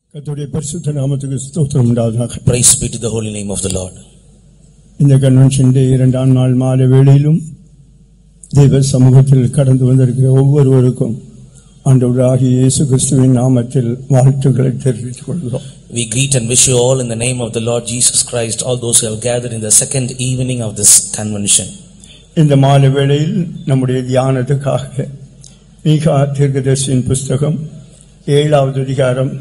கர்த்தருடைய பரிசுத்த நாமத்துக்கு ஸ்தோத்திரம் உண்டாவதாக. Praise be to the holy name of the Lord. இந்த கன்வென்ஷனுடைய இரண்டாம் நாள் மாலை வேளையிலும் தேவ சமூகத்தில் கடந்து வந்திருக்கிற ஒவ்வொருவருக்கும் ஆண்டவராகிய இயேசு கிறிஸ்துவின் நாமத்தில் வாழ்த்துக்களை தெரிவித்துக் கொள்கிறோம். We greet and wish you all in the name of the Lord Jesus Christ, all those who have gathered in the second evening of this convention. இந்த மாலை வேளையில் நம்முடைய தியானத்துக்காக மீகா தீர்க்கதரிசியின் புஸ்தகம் 7வது அதிகாரம்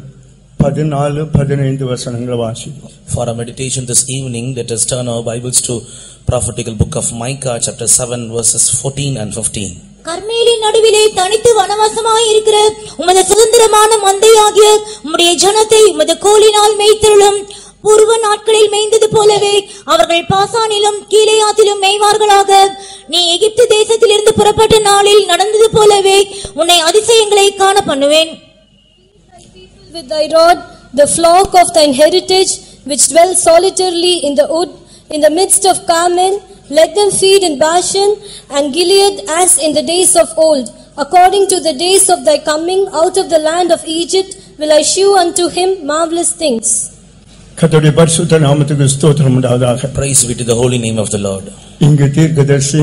14-15 வசனங்களை வாசிப்போம். For our meditation this evening, let us turn our Bibles to prophetical book of Micah chapter 7 verses 14 and 15. கர்மேலின் நடுவிலே தனித்து வனவாசமாய் இருக்கிற உமது சுதந்திரமான மந்தையாகிய உம்முடைய ஜனத்தை உமது கோலினால் மேய்த்தருளும். பூர்வ நாட்களில் மேய்ந்தது போலவே அவர்கள் பாசானிலும் கீலேயாத்திலும் மேய்வார்களாக. நீ எகிப்து தேசத்திலிருந்து புறப்பட்ட நாளில் நடந்தது போலவே உன்னை அதிசயங்களை காண பண்ணுவேன். With thy rod, the flock of thine heritage, which dwell solitarily in the wood, in the midst of Carmel, let them feed in Bashan and Gilead as in the days of old. According to the days of thy coming out of the land of Egypt, will I shew unto him marvelous things. கர்த்தருடைய பரிசுத்த நாமத்துக்கு ஸ்தோத்திரம் உண்டாவதாக. Praise be to the holy name of the Lord. இங்கு தீர்க்கதரிசி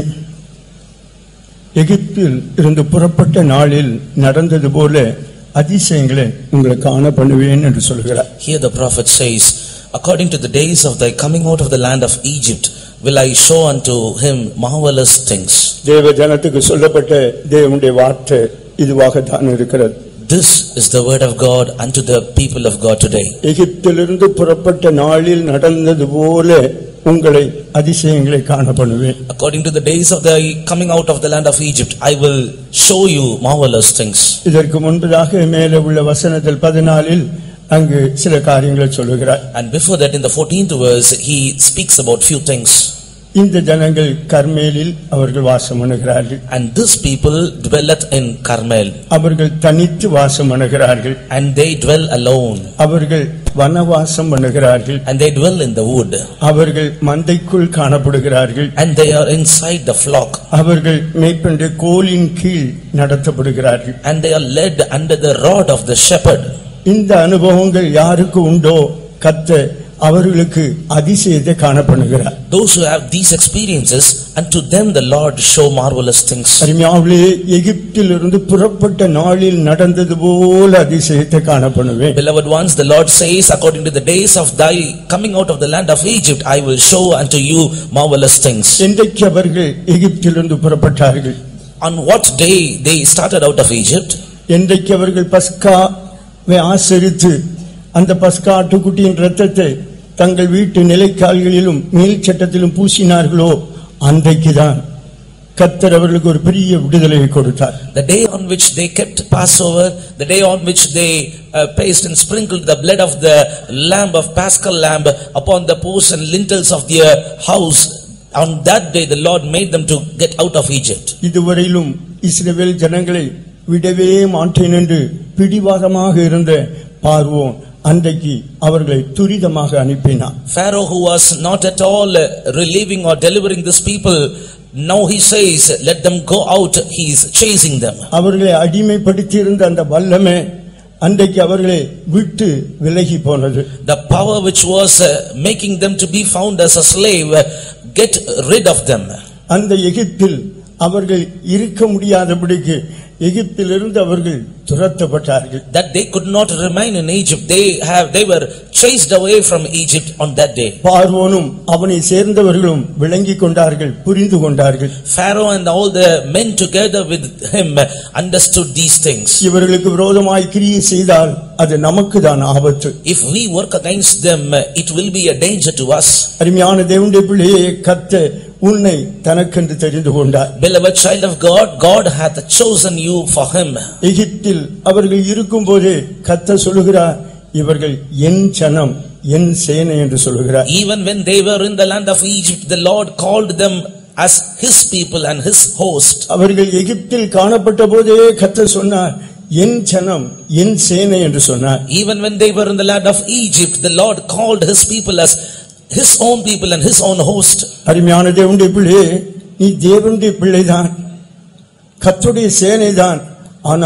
எகிப்தில் இருந்து புறப்பட்ட நாளில் நடந்தது போல அதிசயங்களை உங்களுக்கு காண பண்ணுவேன் என்று சொல்கிறார். Here the prophet says, according to the days of thy coming out of the land of Egypt, will I show unto him marvelous things. தேவ ஜனத்துக்கு சொல்லப்பட்ட தேவனுடைய வார்த்தை இதுவாகத்தான் இருக்கிறது. This is the word of God unto the people of God today. எகிப்திலிருந்து புறப்பட்ட நாளில் நடந்தது போல உங்களை அதிசயங்களை காண பண்ணுவேன். According to the days of the coming out of the land of Egypt, I will show you marvelous things. இதற்கு முன்பதாக மேலே உள்ள வசனத்தில் 14 அங்கு சில காரியங்களை சொல்லுகிறார். And before that, in the 14th verse, he speaks about few things. இந்த ஜனங்கள் கர்மேலில் அவர்கள் வாசம் பண்ணுகிறார்கள். And this people dwelleth in Carmel. அவர்கள் தனித்து வாசம் பண்ணுகிறார்கள். And they dwell alone. அவர்கள் வனவாசம் பண்ணுகிறார்கள். And they dwell in the wood. அவர்கள் மந்தைக்குள் காணப்படுகிறார்கள். And they are inside the flock. அவர்கள் மேய்ப்பனுடைய கோலின் கீழ் நடத்தப்படுகிறார்கள். And they are led under the rod of the shepherd. இந்த அனுபவங்கள் யாருக்கு உண்டோ கர்த்தர் அவர்களுக்கு அதிசயத்தை காண பண்ணுகிறார். Those who have these experiences, unto them the Lord show marvelous things. அருமையானவர்களே, எகிப்திலிருந்து புறப்பட்ட நாளில் நடந்தது போல அதிசயத்தை காண பண்ணுவேன். Beloved ones, the Lord says, according to the days of thy coming out of the land of Egypt, I will show unto you marvelous things. என்றைக்கு அவர்கள் எகிப்திலிருந்து புறப்பட்டார்கள்? On what day they started out of Egypt? என்றைக்கு அவர்கள் பஸ்காவை ஆசரித்து அந்த பஸ்கா ஆட்டுக்குட்டியின் இரத்தத்தை தங்கள் வீட்டு நிலைக்கால்களிலும் மேல் சட்டத்திலும் பூசினார்களோ அன்றைக்குதான் கர்த்தர் அவர்களுக்கு ஒரு பெரிய விடுதலையை கொடுத்தார். The day on which they kept Passover, the day on which they placed and sprinkled the blood of the lamb of Paschal lamb upon the posts and lintels of their house, on that day the Lord made them to get out of Egypt. இதுவரையிலும் இஸ்ரவேல் ஜனங்களை விடவே மாட்டேன் என்று பிடிவாதமாக இருந்த பார்வோன் அன்றைக்கு அவர்களை துரிதமாக அனுப்பினார். Pharaoh, who was not at all relieving or delivering this people, now he says, let them go out. He is chasing them. அவர்களை அடிமைப்படுத்தி இருந்த அந்த வல்லமை அன்றைக்கு அவர்களை விட்டு விலகி போனது. The power which was making them to be found as a slave, get rid of them. அந்த எகிப்தில் அவர்கள் இருக்க முடியாதபடிக்கு எகிப்திலிருந்து அவர்கள் துரத்தப்பட்டார்கள். That they could not remain in Egypt. They were chased away from Egypt on that day. பார்வோனும் அவனை சேர்ந்தவர்களும் விளங்கிக் கொண்டார்கள், புரிந்து கொண்டார்கள். Pharaoh and all the men together with him understood these things. இவர்களுக்கு விரோதமாய் கிரியை செய்தால் அது நமக்கு தான் ஆபத்து. If we work against them, it will be a danger to us. அருமையான தேவனுடைய பிள்ளையே, கர்த்தர் உன்னை தனக்கென்று தெரிந்து கொண்டார். Beloved child of God, God hath chosen you for him. எகிப்தில் அவர்கள் இருக்கும்போது கர்த்தர் சொல்லுகிறார், இவர்கள் என் ஜனம், என் சேனை என்று சொல்லுகிறார். Even when they were in the land of Egypt, the Lord called them as his people and his host. அவர்கள் எகிப்தில் காணப்பட்ட போதே கர்த்தர் சொன்னார், என் ஜனம், என் சேனை என்று சொன்னார். Even when they were in the land of Egypt, the Lord called his people as his own people and his own host. அருமையான தேவனுடைய பிள்ளையே, நீ தேவனுடைய பிள்ளைதான், கர்த்தருடைய சேனைதான். ஆனால்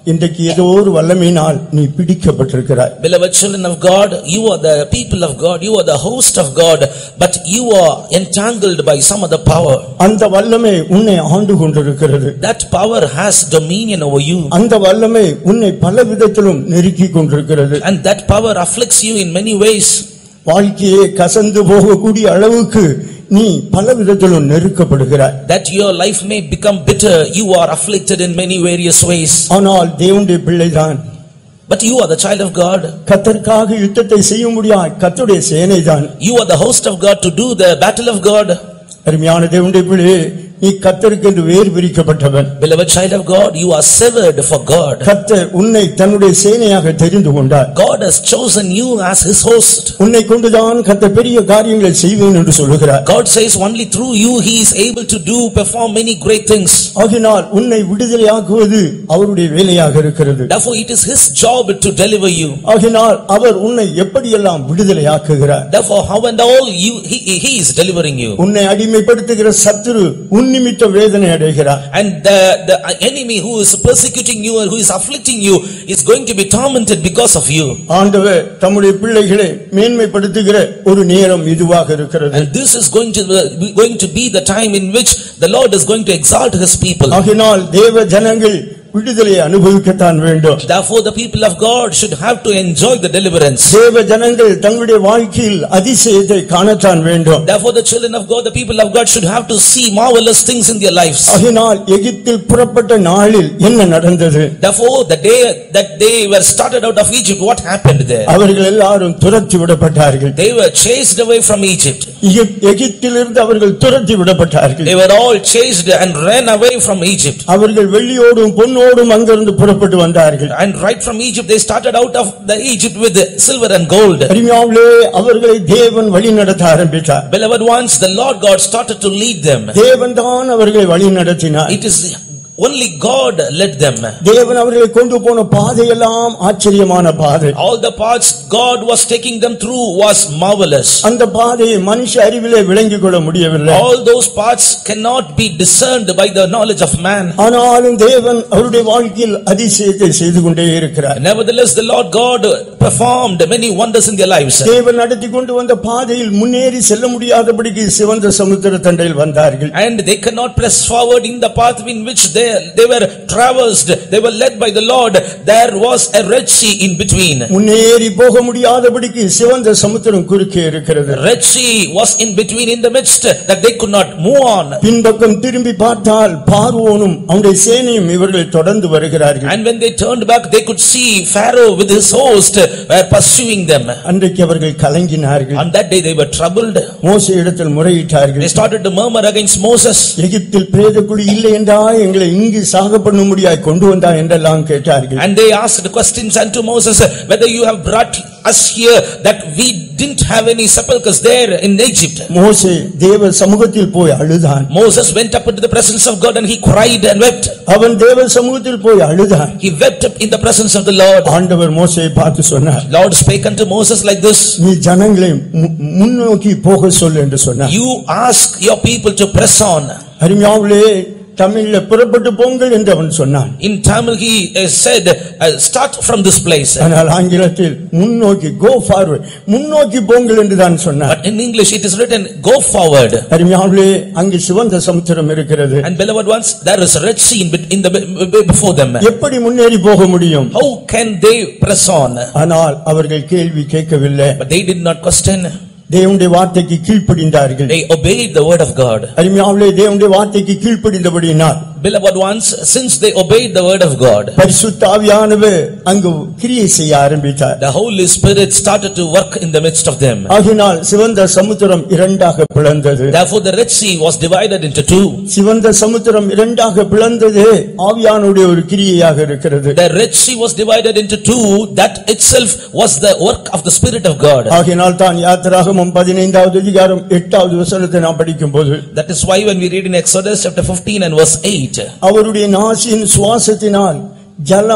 இன்றைக்கு ஏதோ ஒரு வல்லமையினால் நீ பிடிக்கப்பட்டிருக்கிறாய். Beloved children of God, you are the people of God, you are the host of God, but you are entangled by some other power. அந்த வல்லமை உன்னை ஆண்டு கொண்டிருக்கிறது. That power has dominion over you. அந்த வல்லமை உன்னை பல விதத்திலும் நெருக்கிக் கொண்டிருக்கிறது. And that power afflicts you in many ways. வாழ்க்கையே கசந்து போகக்கூடிய அளவுக்கு நீ பல விதத்திலும் நெருக்கப்படுகிறாய். That your life may become bitter, you are afflicted in many various ways. ஆனால் தேவனுடைய பிள்ளைதான். But you are the child of God. கர்த்தருக்காக யுத்தத்தை செய்ய முடியாது, கர்த்தருடைய சேனைதான். You are the host of God to do the battle of God. அருமையான தேவனுடைய பிள்ளையே, நீ கர்த்தருக்கு என்று வேறு பிரிக்கப்பட்டவன். Beloved child of God, you are severed for God. கர்த்தர் உன்னை தன்னுடைய சேனையாக தெரிந்து கொண்டார். God has chosen you as his host. உன்னை கொண்டுதான் கர்த்தர் பெரிய காரியங்களை செய்வேன் என்று சொல்கிறார். God says only through you he is able to perform many great things. ஆகினால் உன்னை விடுதலையாக்குவது அவருடைய வேலையாக இருக்கிறது. Therefore it is his job to deliver you. ஆகினால் அவர் உன்னை எப்படியெல்லாம் விடுதலையாக்குகிறார். Therefore how and all he is delivering you. உன்னை அடிமைப்படுத்துகிற சத்துரு நிமித்த வேதனை அடைகிறார். And the enemy who is persecuting you and who is afflicting you is going to be tormented because of you. ஆண்டவர் தம்முடைய பிள்ளைகளை மேன்மைப்படுத்துகிற ஒரு நேரம் இதுவாக இருக்கிறது. And this is going to be the time in which the Lord is going to exalt his people. ஆகினால் தேவ ஜனங்கள் விடுதலை அனுபவிக்கத்தான் வேண்டும். Therefore the people of God should have to enjoy the deliverance. தேவ ஜனங்கள் தங்களுடைய வாழ்க்கையில் அதிசயத்தை காணத்தான் வேண்டும். Therefore the children of God, the people of God should have to see marvelous things in their lives. ஆகினால் எகிப்தில் புறப்பட்ட நாளில் என்ன நடந்தது? Therefore the day that they were started out of Egypt, what happened there? அவர்கள் எல்லாரும் துரத்தி விடப்பட்டார்கள். They were chased away from Egypt. எகிப்திலிருந்து அவர்கள் துரத்தி விடப்பட்டார்கள். They were all chased and ran away from Egypt. அவர்கள் வெள்ளியோடும் பொன்னோடும் அங்கிருந்து புறப்பட்டு வந்தார்கள். And right from Egypt they started out of the Egypt with silver and gold. அருமையானவர்களே, அவர்களை தேவன் வழிநடத்த ஆரம்பித்தார். Beloved ones, the Lord God started to lead them. தேவன் தான் அவர்களை வழிநடத்தினார். It is only God led them. தேவன் அவர்களை கொண்டு போன பாதையெல்லாம் ஆச்சரியமான பாதை. All the paths God was taking them through was marvelous. அந்த பாதையை மனுஷ அறிவிலே விளங்கிக் கொள்ள முடியவில்லை. All those paths cannot be discerned by the knowledge of man. ஆனாலும் தேவன் அவருடைய வாழ்க்கையில் அதிசயத்தை செய்து கொண்டே இருக்கிறார். Nevertheless the Lord God performed many wonders in their lives. தேவன் நடத்தி கொண்டு வந்த பாதையில் முன்னேறி செல்ல முடியாதபடிக்கு சிவந்த சமுத்திர தண்டையில் வந்தார்கள். And they cannot press forward in the path in which they were traversed, they were led by the Lord. There was a Red Sea in between. முன்னேறி போக முடியாதபடிக்கு சிவந்த சமுத்திரம் குறுக்கே இருக்கிறது. Red Sea was in between, in the midst, that they could not move on. பின்பக்கம் திரும்பி பார்த்தால் பார்வோனும் அவனுடைய சேனையும் இவர்களை தொடர்ந்து வருகிறார்கள். And when they turned back, they could see Pharaoh with his host were pursuing them. அன்றைக்கு அவர்கள் கலங்கினார்கள். On that day they were troubled. மோசேயிடத்தில் முறையிட்டார்கள். They started to murmur against Moses. எகிப்தில் பிரேதக்குழி இல்லை என்றா எங்களை இங்கு சாக பண்ணும்படியாய் கொண்டு வந்தா என்றெல்லாம் கேட்டார்கள். And they asked questions unto Moses, whether you have brought us here that we didn't have any sepulchres there in Egypt. மோசே தேவ சமூகத்தில் போய் அழுதான். Moses went up into the presence of God and he cried and wept. அவன் தேவ சமூகத்தில் போய் அழுதான். He wept up in the presence of the Lord. ஆண்டவர் மோசேயை பார்த்து சொன்னார், Lord spake unto Moses like this, நீ ஜனங்களை முன்னோக்கி போக சொல்லு என்று சொன்னார். you ask your people to press on. அருமையானவர்களே, தமிழ்ல புறப்பட்டு போங்கள் என்று அவன் சொன்னான். In Tamil he said, start from this place. ஆனால் ஆங்கிலத்தில் முன்னோக்கி, go forward, முன்னோக்கி போங்கள் என்று தான் சொன்னார். But in English it is written, go forward. அருமையானவர்களே, அங்கு சிவந்த சமுத்திரம் இருக்கிறது. And beloved ones, there is a Red Sea in the before them. எப்படி முன்னேறி போக முடியும்? How can they press on? ஆனால் அவர்கள் கேள்வி கேட்கவில்லை. But they did not question. தேவனுடைய வார்த்தைக்கு கீழ்ப்படிந்தார்கள். They obeyed the word of God. அருமையானவர்களே, தேவனுடைய வார்த்தைக்கு கீழ்ப்படிந்தபடியினால், beloved ones, since they obeyed the word of God, பரிசுத்த ஆவியானவர் அங்கு கிரியை செய்ய ஆரம்பித்தார். the Holy Spirit started to work in the midst of them. ஆகினால் சிவந்த சமுத்திரம் இரண்டாக பிளந்தது. Therefore the Red Sea was divided into two. சிவந்த சமுத்திரம் இரண்டாக பிளந்தது ஆவியானுடைய ஒரு கிரியையாக இருக்கிறது. The Red Sea was divided into two. That itself was the work of the Spirit of God. ஆகினால் தான் யாத்திராகமம் 15வது அதிகாரம் 8வது வசனத்தை நாம் படிக்கும்போது, that is why when we read in Exodus chapter 15 and verse 8, அவருடைய நாசியின் சுவாசத்தினால் ஜலம்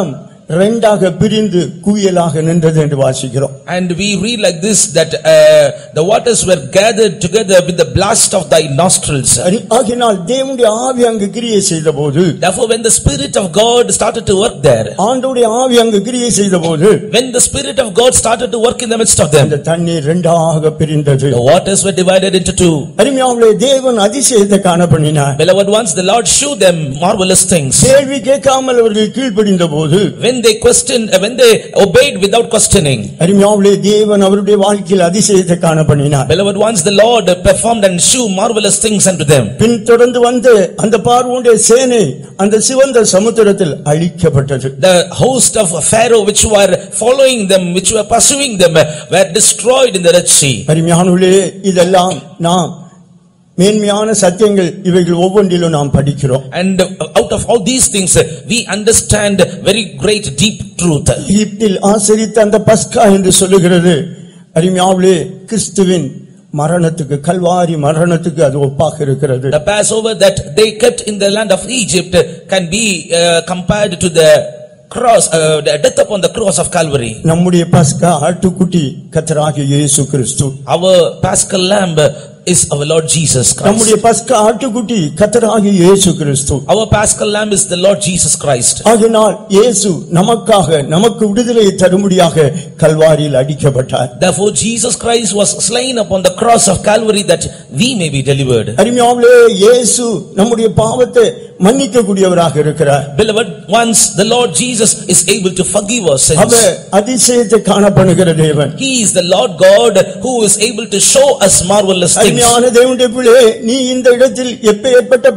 ரெண்டாக பிரிந்து குவியலாக நின்றது என்று வாசிக்கிறோம். And we read like this that the waters were gathered together with the blast of thy nostrils. ஆகினால் தேவனுடைய ஆவி அங்கு கிரியை செய்தபோது, Therefore when the Spirit of God started to work there, ஆண்டவருடைய ஆவி அங்கு கிரியை செய்தபோது, when the Spirit of God started to work in the midst of them, அந்த தண்ணீர் ரெண்டாக பிரிந்தது. the waters were divided into two. அருமையானவர்களே, தேவன் அதிசயத்தை காணப்பண்ணினார். Beloved ones, the Lord showed them marvelous things. கேள்வி கேட்காமல் அவர்கள் கீழ்ப்படிந்தபோது, When they questioned, when they obeyed without questioning, அருமையானவர்களே, தேவன் அவருடைய வாழ்க்கையில் அதிசயத்தை காணப்பண்ணினார். beloved ones, the Lord performed and showed marvelous things unto them. பின் தொடர்ந்து வந்து அந்த பார்வோனுடைய சேனை அந்த சிவந்த சமுத்திரத்தில் அழிக்கப்பட்டது. The host of Pharaoh which were following them, which were pursuing them, were destroyed in the Red Sea. அருமையானவர்களே, இதெல்லாம் நாம் மேன்மையான சத்தியங்கள், இவைகள் ஒவ்வொன்றிலும் நாம் படிக்கிறோம். And out of all these things we understand very great deep truth. எகிப்தில் ஆசரித்த அந்த பஸ்கா என்று சொல்லுகிறது, அருமையானவர்களே, கிறிஸ்துவின் மரணத்துக்கு, கல்வாரி மரணத்துக்கு அது ஒப்பாக இருக்கிறது. The Passover that they kept in the land of Egypt can be compared to the cross, the death upon the cross of Calvary. நம்முடைய பஸ்கா ஆட்டுக்குட்டி கர்த்தராகிய இயேசு கிறிஸ்து. Our paschal lamb is our Lord Jesus Christ. நம்முடைய பஸ்கா ஆட்டுக்குட்டி கர்த்தராகிய இயேசு கிறிஸ்து. Our paschal lamb is the Lord Jesus Christ. ஆகையால் இயேசு நமக்காக, நமக்கு விடுதலையை தரும்படியாக கல்வாரியில் அடிக்கப்பட்டார். Therefore Jesus Christ was slain upon the cross of Calvary that we may be delivered. அருமையானவர்களே, இயேசு நம்முடைய பாவத்தை மன்னிக்க கூடியவராக இருக்கிறார். Beloved ones, the Lord Jesus is able to forgive our sins. அவர் அதிசயத்தை காணப்படுகிற தேவன். He is the Lord God who is able to show us marvelous things. அருமையான தேவனுடைய பிள்ளையே, நீ இந்த இடத்தில் எப்பேற்பட்ட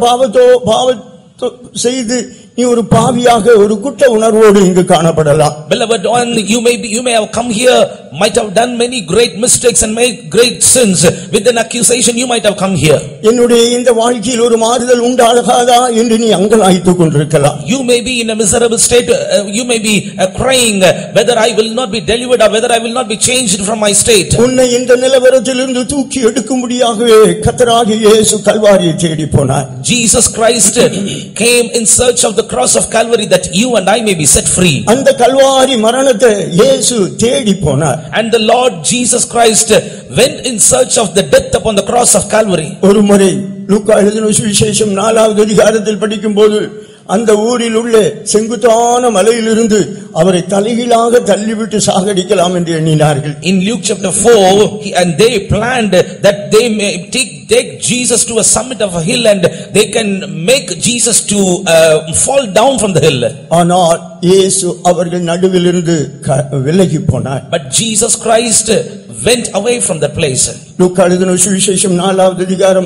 பாவத்தோ செய்து நீ ஒரு பாவியாக, ஒரு குற்ற உணர்வோடு இங்கு காணப்படலாம். Beloved one, you may have come here, might have done many great mistakes and made great sins. With an accusation you might have come here. என்னுடைய இந்த வாழ்க்கையில் ஒரு மாறுதல் உண்டாகாதா என்று நீ அங்கலாய்த்துக் கொண்டிருக்கலாம். You may be in a miserable state, you may be crying whether I will not be delivered or whether I will not be changed from my state. உன்னை இந்த நிலவரத்திலிருந்து தூக்கி எடுக்கும்படியாகவே கர்த்தராகிய இயேசு கல்வாரியை தேடி போனார். Jesus Christ came in search of the cross of Calvary that you and I may be set free. அந்த கல்வாரி மரணத்தை இயேசு தேடி போனார். And the Lord Jesus Christ went in search of the death upon the cross of Calvary. ஒரு முறை லூக்கா எழுதின சுவிசேஷம் 4வது அதிகாரத்தில் படிக்கும்போது, அந்த ஊரில் உள்ள செங்குத்தான மலையிலிருந்து அவரை தலைகீழாக தள்ளிவிட்டு சாகடிக்கலாம் என்று எண்ணினார்கள். In Luke chapter 4, and they planned that they may take Jesus to a summit of a hill and they can make Jesus to fall down from the hill. ஆனால் இயேசு அவர்கள் நடுவிலிருந்து விலகி போனார். But Jesus Christ went away from that place. லூக்கா எழுதின சுவிசேஷம் 4வது அதிகாரம்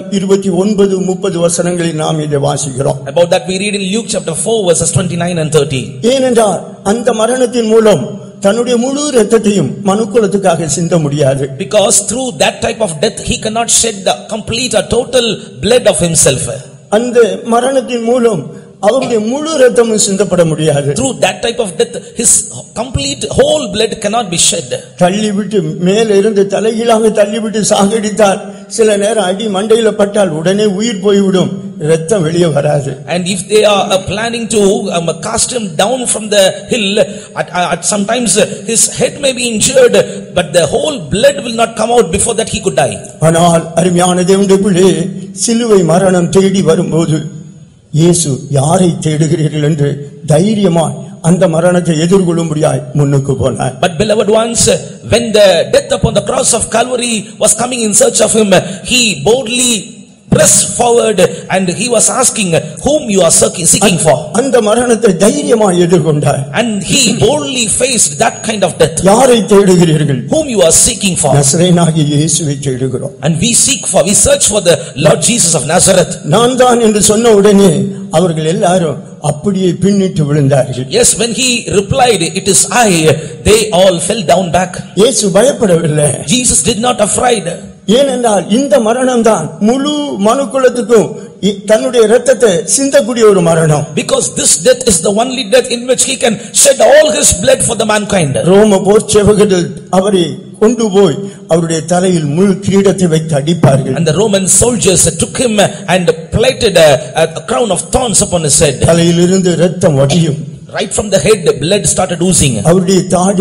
29-30 வசனங்களில் நாம் இதை வாசிக்கிறோம். About that we read in Luke chapter 4 verses 29 and 30. ஏனென்றால் அந்த மரணத்தின் மூலம் தன்னுடைய முழு இரத்தத்தையும் மனுக்குலத்துக்காக சிந்த முடியாது. Because through that type of death he cannot shed the complete or total blood of himself. அந்த மரணத்தின் மூலம் அவருடைய முழு இரத்தமும் சிந்தப்பட முடியாது. Through that type of death his complete whole blood cannot be shed. தள்ளிவிட்டு மேலே இருந்து தலைகீழாக தள்ளிவிட்டு சாகடித்தால் சில நேரம் அடி மண்டையில பட்டால் உடனே உயிர் போய்விடும், இரத்தம் வெளியே வராது. And if they are planning to cast him down from the hill, at sometimes his head may be injured, but the whole blood will not come out before that he could die. ஆனால் அருமையான தேவனுடைய பிள்ளையே, சிலுவை மரணம் தேடி வரும்போது இயேசு யாரை தேடுகிறீர்கள் என்று தைரியமாய் அந்த மரணத்தை எதிர்கொள்ளும்படியாய் முன்னுக்கு போனார். But beloved ones, when the death upon the cross of Calvary was coming in search of him, he boldly pressed forward and he was asking whom you are seeking for. அந்த மரணத்தை தைரியமாய் எதிர்கொண்டார். And he boldly faced that kind of death. யாரை தேடுகிறீர்கள்? Whom you are seeking for. நசரேயனாகிய இயேசுவை தேடுகிறோம். And we search for the Lord Jesus of Nazareth. நான் தான் என்று சொன்ன உடனே அவர்கள் எல்லாரும் அப்படியே பின்னிட்டு விழுந்தார்கள். Yes, when he replied, it is I, they all fell down back. இயேசு பயப்படவில்லை. Jesus did not afraid. ஏனென்றால் இந்த மரணம் தான் முழு மனுக்குலத்துக்கும் தன்னுடைய இரத்தத்தை சிந்தக்கூடிய ஒரு மரணம். Because this death is the only death in which he can shed all his blood for the mankind. ரோம போர்ச்சேவகர்கள் அவரை கொண்டு போய் அவருடைய தலையில் முள் கிரீடத்தை வைத்து அடிப்பார்கள். And the Roman soldiers took him and planted a crown of thorns upon his head. தலையிலிருந்து இரத்தம் வடியும். right from the head blood started oozing. அவருடைய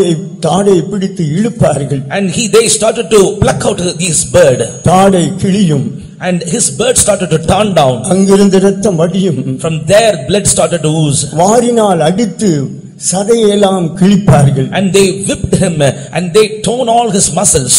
தாடை பிடித்து இழுப்பார்கள். And they started to pluck out his bird. தாடை கிழியும். And his bird started to turn down. அங்கிருந்து இரத்தம் வடியும். From there blood started to ooze. வாரினால் அடித்து சதையெல்லாம் கிழிப்பார்கள். And they whipped him and they torn all his muscles.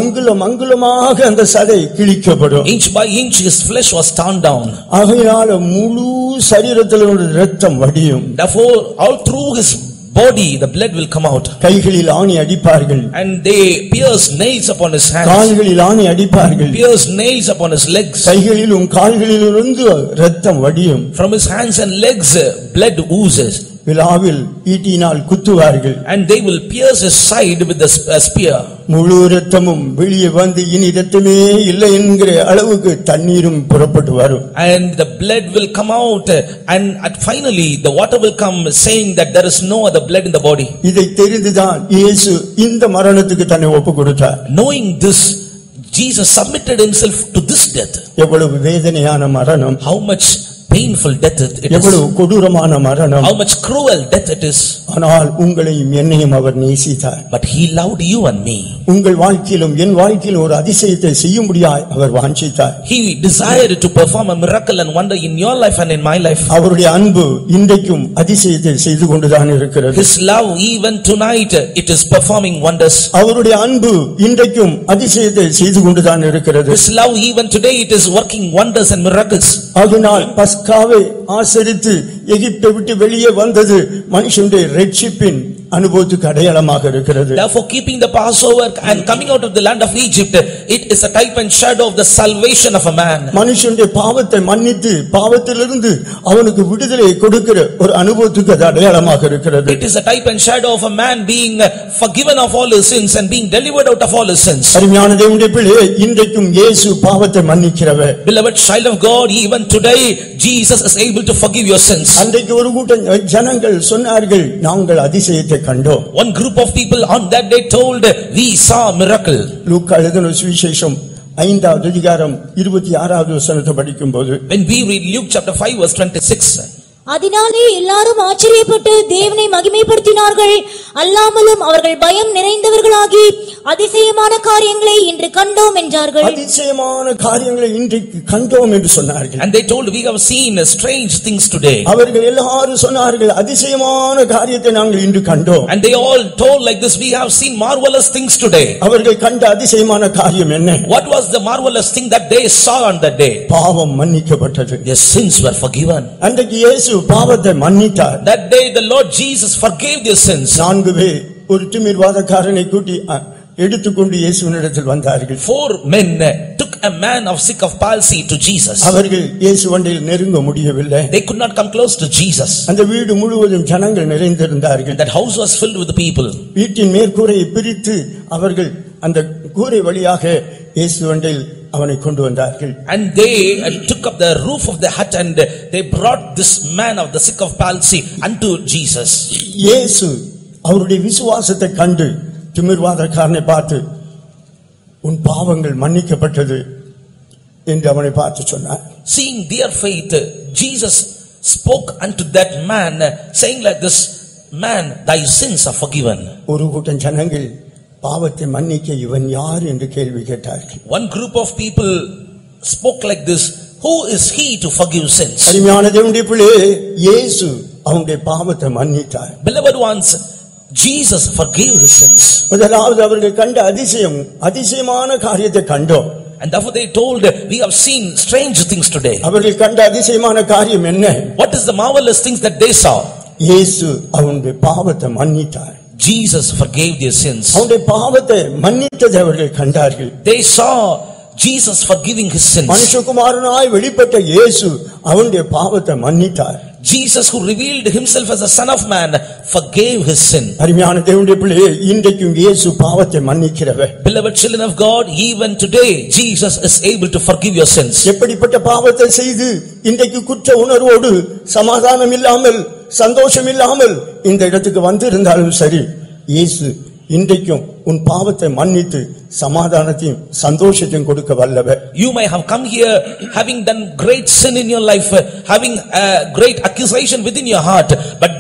அங்குலமாக அந்த சதை கிழிக்கப்படும். Inch by inch his flesh was torn down. ஆகையால முழு சரீரத்திலும் இரத்தம் வடியும். Therefore all through his body the blood will come out. கைகளில் ஆணி அடிப்பார்கள். And they pierce nails upon his hands. கால்களில் ஆணி அடிப்பார்கள். Pierce nails upon his legs. கைகளிலும் கால்களிலிருந்து இரத்தம் வடியும். From his hands and legs blood oozes. விலாவில் ஈட்டினால் குத்துவார்கள். And they will pierce his side with the spear. முழு இரத்தமும் வெளியே வந்து இனி இரத்தமே இல்லை என்கிற அளவுக்கு தண்ணீரும் புறப்பட்டு வரும். And the blood will come out and finally the water will come saying that there is no other blood in the body. இதை தெரிந்துதான் இயேசு இந்த மரணத்துக்கு தன்னை ஒப்பு கொடுத்தார். Knowing this, Jesus submitted himself to this death. எவ்வளவு வேதனையான மரணம். How much painful death it is. எவ்வளவு கொடூரமான மரணம். How much cruel death it is. ஆனால் உங்களையும் என்னையும் அவர் நேசித்தார். But he loved you and me. உங்கள் வாழ்க்கையிலும் என் வாழ்க்கையிலும் ஒரு அதிசயத்தை செய்யும்படியாய் அவர் வாஞ்சித்தார். He desired to perform a miracle and wonder in your life and in my life. அவருடைய அன்பு இன்றைக்கும் அதிசயத்தை செய்து கொண்டுதான் இருக்கிறது. His love even tonight it is performing wonders. அவருடைய அன்பு இன்றைக்கும் அதிசயத்தை செய்து கொண்டுதான் இருக்கிறது. His love even today it is working wonders and miracles. ஆகினால் பஸ்காவை ஆசரித்து எகிப்தை விட்டு வெளியே வந்தது மனுஷனுடைய இரட்சிப்பின் அனுபவத்துக்கு அடையாளமாக இருக்கிறது. Therefore keeping the Passover and coming out of the land of Egypt, it is a type and shadow of the salvation of a man. மனுஷனுடைய பாவத்தை மன்னித்து பாவத்திலிருந்து அவனுக்கு விடுதலை கொடுக்கிற ஒரு அனுபவத்துக்கு அது அடையாளமாக இருக்கிறது. It is a type and shadow of a man being forgiven of all his sins and being delivered out of all his sins. அருமையான தேவனுடைய பிள்ளையே, இன்றைக்கும் இயேசு பாவத்தை மன்னிக்கிறவர். Beloved child of God, even today Jesus is able to forgive your sins. அன்றைக்கு ஒரு கூட்டம் ஜனங்கள் சொன்னார்கள், நாங்கள் அதிசயத்தை கண்டோம். One group of people on that day told, we saw a miracle. லூக்கா எழுதின சுவிசேஷம் 5வது அதிகாரம் 26வது வசனத்தை படிக்கும்போது, when we read Luke chapter 5 verse 26, அதனாலே எல்லாரும் ஆச்சரியப்பட்டு தேவனை மகிமைப்படுத்தினார்கள். அல்லாமலும் அவர்கள் பயம் நிறைந்தவர்களாகி அதிசயமான காரியங்களை இன்று கண்டோம் என்றார்கள். அதிசயமான காரியங்களை இன்றைக்கு கண்டோம் என்று சொன்னார்கள். and they told, we have seen strange things today. அவர்கள் எல்லாரும் சொன்னார்கள், அதிசயமான காரியத்தை நாங்கள் இன்று கண்டோம். and they all told like this, we have seen marvelous things today. அவர்கள் கண்ட அதிசயமான காரியம் என்ன? What was the marvelous thing that they saw on that day? பாவம் மன்னிக்கப்பட்டது. Their sins were forgiven. அன்றைக்கு இயேசு பாவத்தை மன்னித்தார். that day the Lord Jesus forgave their sins. 4 பேர் ஒரு திமிர்வாதக்காரனை கூட்டி எடுத்துக்கொண்டு இயேசுவினிடத்தில் வந்தார்கள். 4 men took a man of sick of palsy to Jesus. அவர்கள் இயேசுவண்டையில் நெருங்க முடியவில்லை. They could not come close to Jesus. அந்த வீடு முழுவதும் ஜனங்கள் நிறைந்திருந்தார்கள். That house was filled with people. வீட்டின் மேற்கூரையை பிரித்து அவர்கள் அந்த கூரை வழியாக இயேசுவண்டையில் அவனை கொண்டு வந்தார்கள். and they took up the roof of the hut and they brought this man of the sick of palsy unto Jesus. இயேசு அவருடைய விசுவாசத்தை கண்டு திமிர்வாதக்காரனை பார்த்து, உன் பாவங்கள் மன்னிக்கப்பட்டது என்று அவனை பார்த்து சொன்னார். Seeing their faith, Jesus spoke unto that man saying like this, man, thy sins are forgiven. ஒரு கூட்டம் ஜனங்கள் பாவத்தை மன்னிக்க இவன் யார் என்று கேள்வி கேட்டார்கள். One group of people spoke like this, who is he to forgive sins? அருமையான தேவனுடைய பிள்ளையே, இயேசு அவனுடைய பாவத்தை மன்னித்தார். Beloved ones, Jesus forgave his sins. முதலாவது அவர்கள் கண்ட அதிசயமான காரியத்தை கண்டோம். and therefore they told, we have seen strange things today. அவர்கள் கண்ட அதிசயமான காரியம் என்ன? What is the marvelous things that they saw? இயேசு அவனுடைய பாவத்தை மன்னித்தார். Jesus forgave their sins. அவனுடைய பாவத்தை மன்னித்ததை அவர்கள் கண்டார்கள். They saw Jesus forgiving his sins. மனுஷகுமாரனாய் வெளிப்பட்ட இயேசு அவனுடைய பாவத்தை மன்னித்தார். Jesus, who revealed himself as a son of man, forgave his sin. அருமையான தேவனுடைய பிள்ளையே, இன்றைக்கும் இயேசு பாவத்தை மன்னிக்கிறவர். Beloved children of God, even today Jesus is able to forgive your sins. எப்படிப்பட்ட பாவத்தை செய்து இன்றைக்கு குற்ற உணர்வோடு சமாதானம் இல்லாமல் சந்தோஷம் இல்லாமல் இந்த இடத்துக்கு வந்திருந்தாலும் சரி, இயேசு இன்றைக்கும் உன் பாவத்தை மன்னித்து சமாதானத்தையும் சந்தோஷத்தையும் கொடுக்க வல்லவர். You may have come here having done great sin in your life, having a great accusation within your heart, but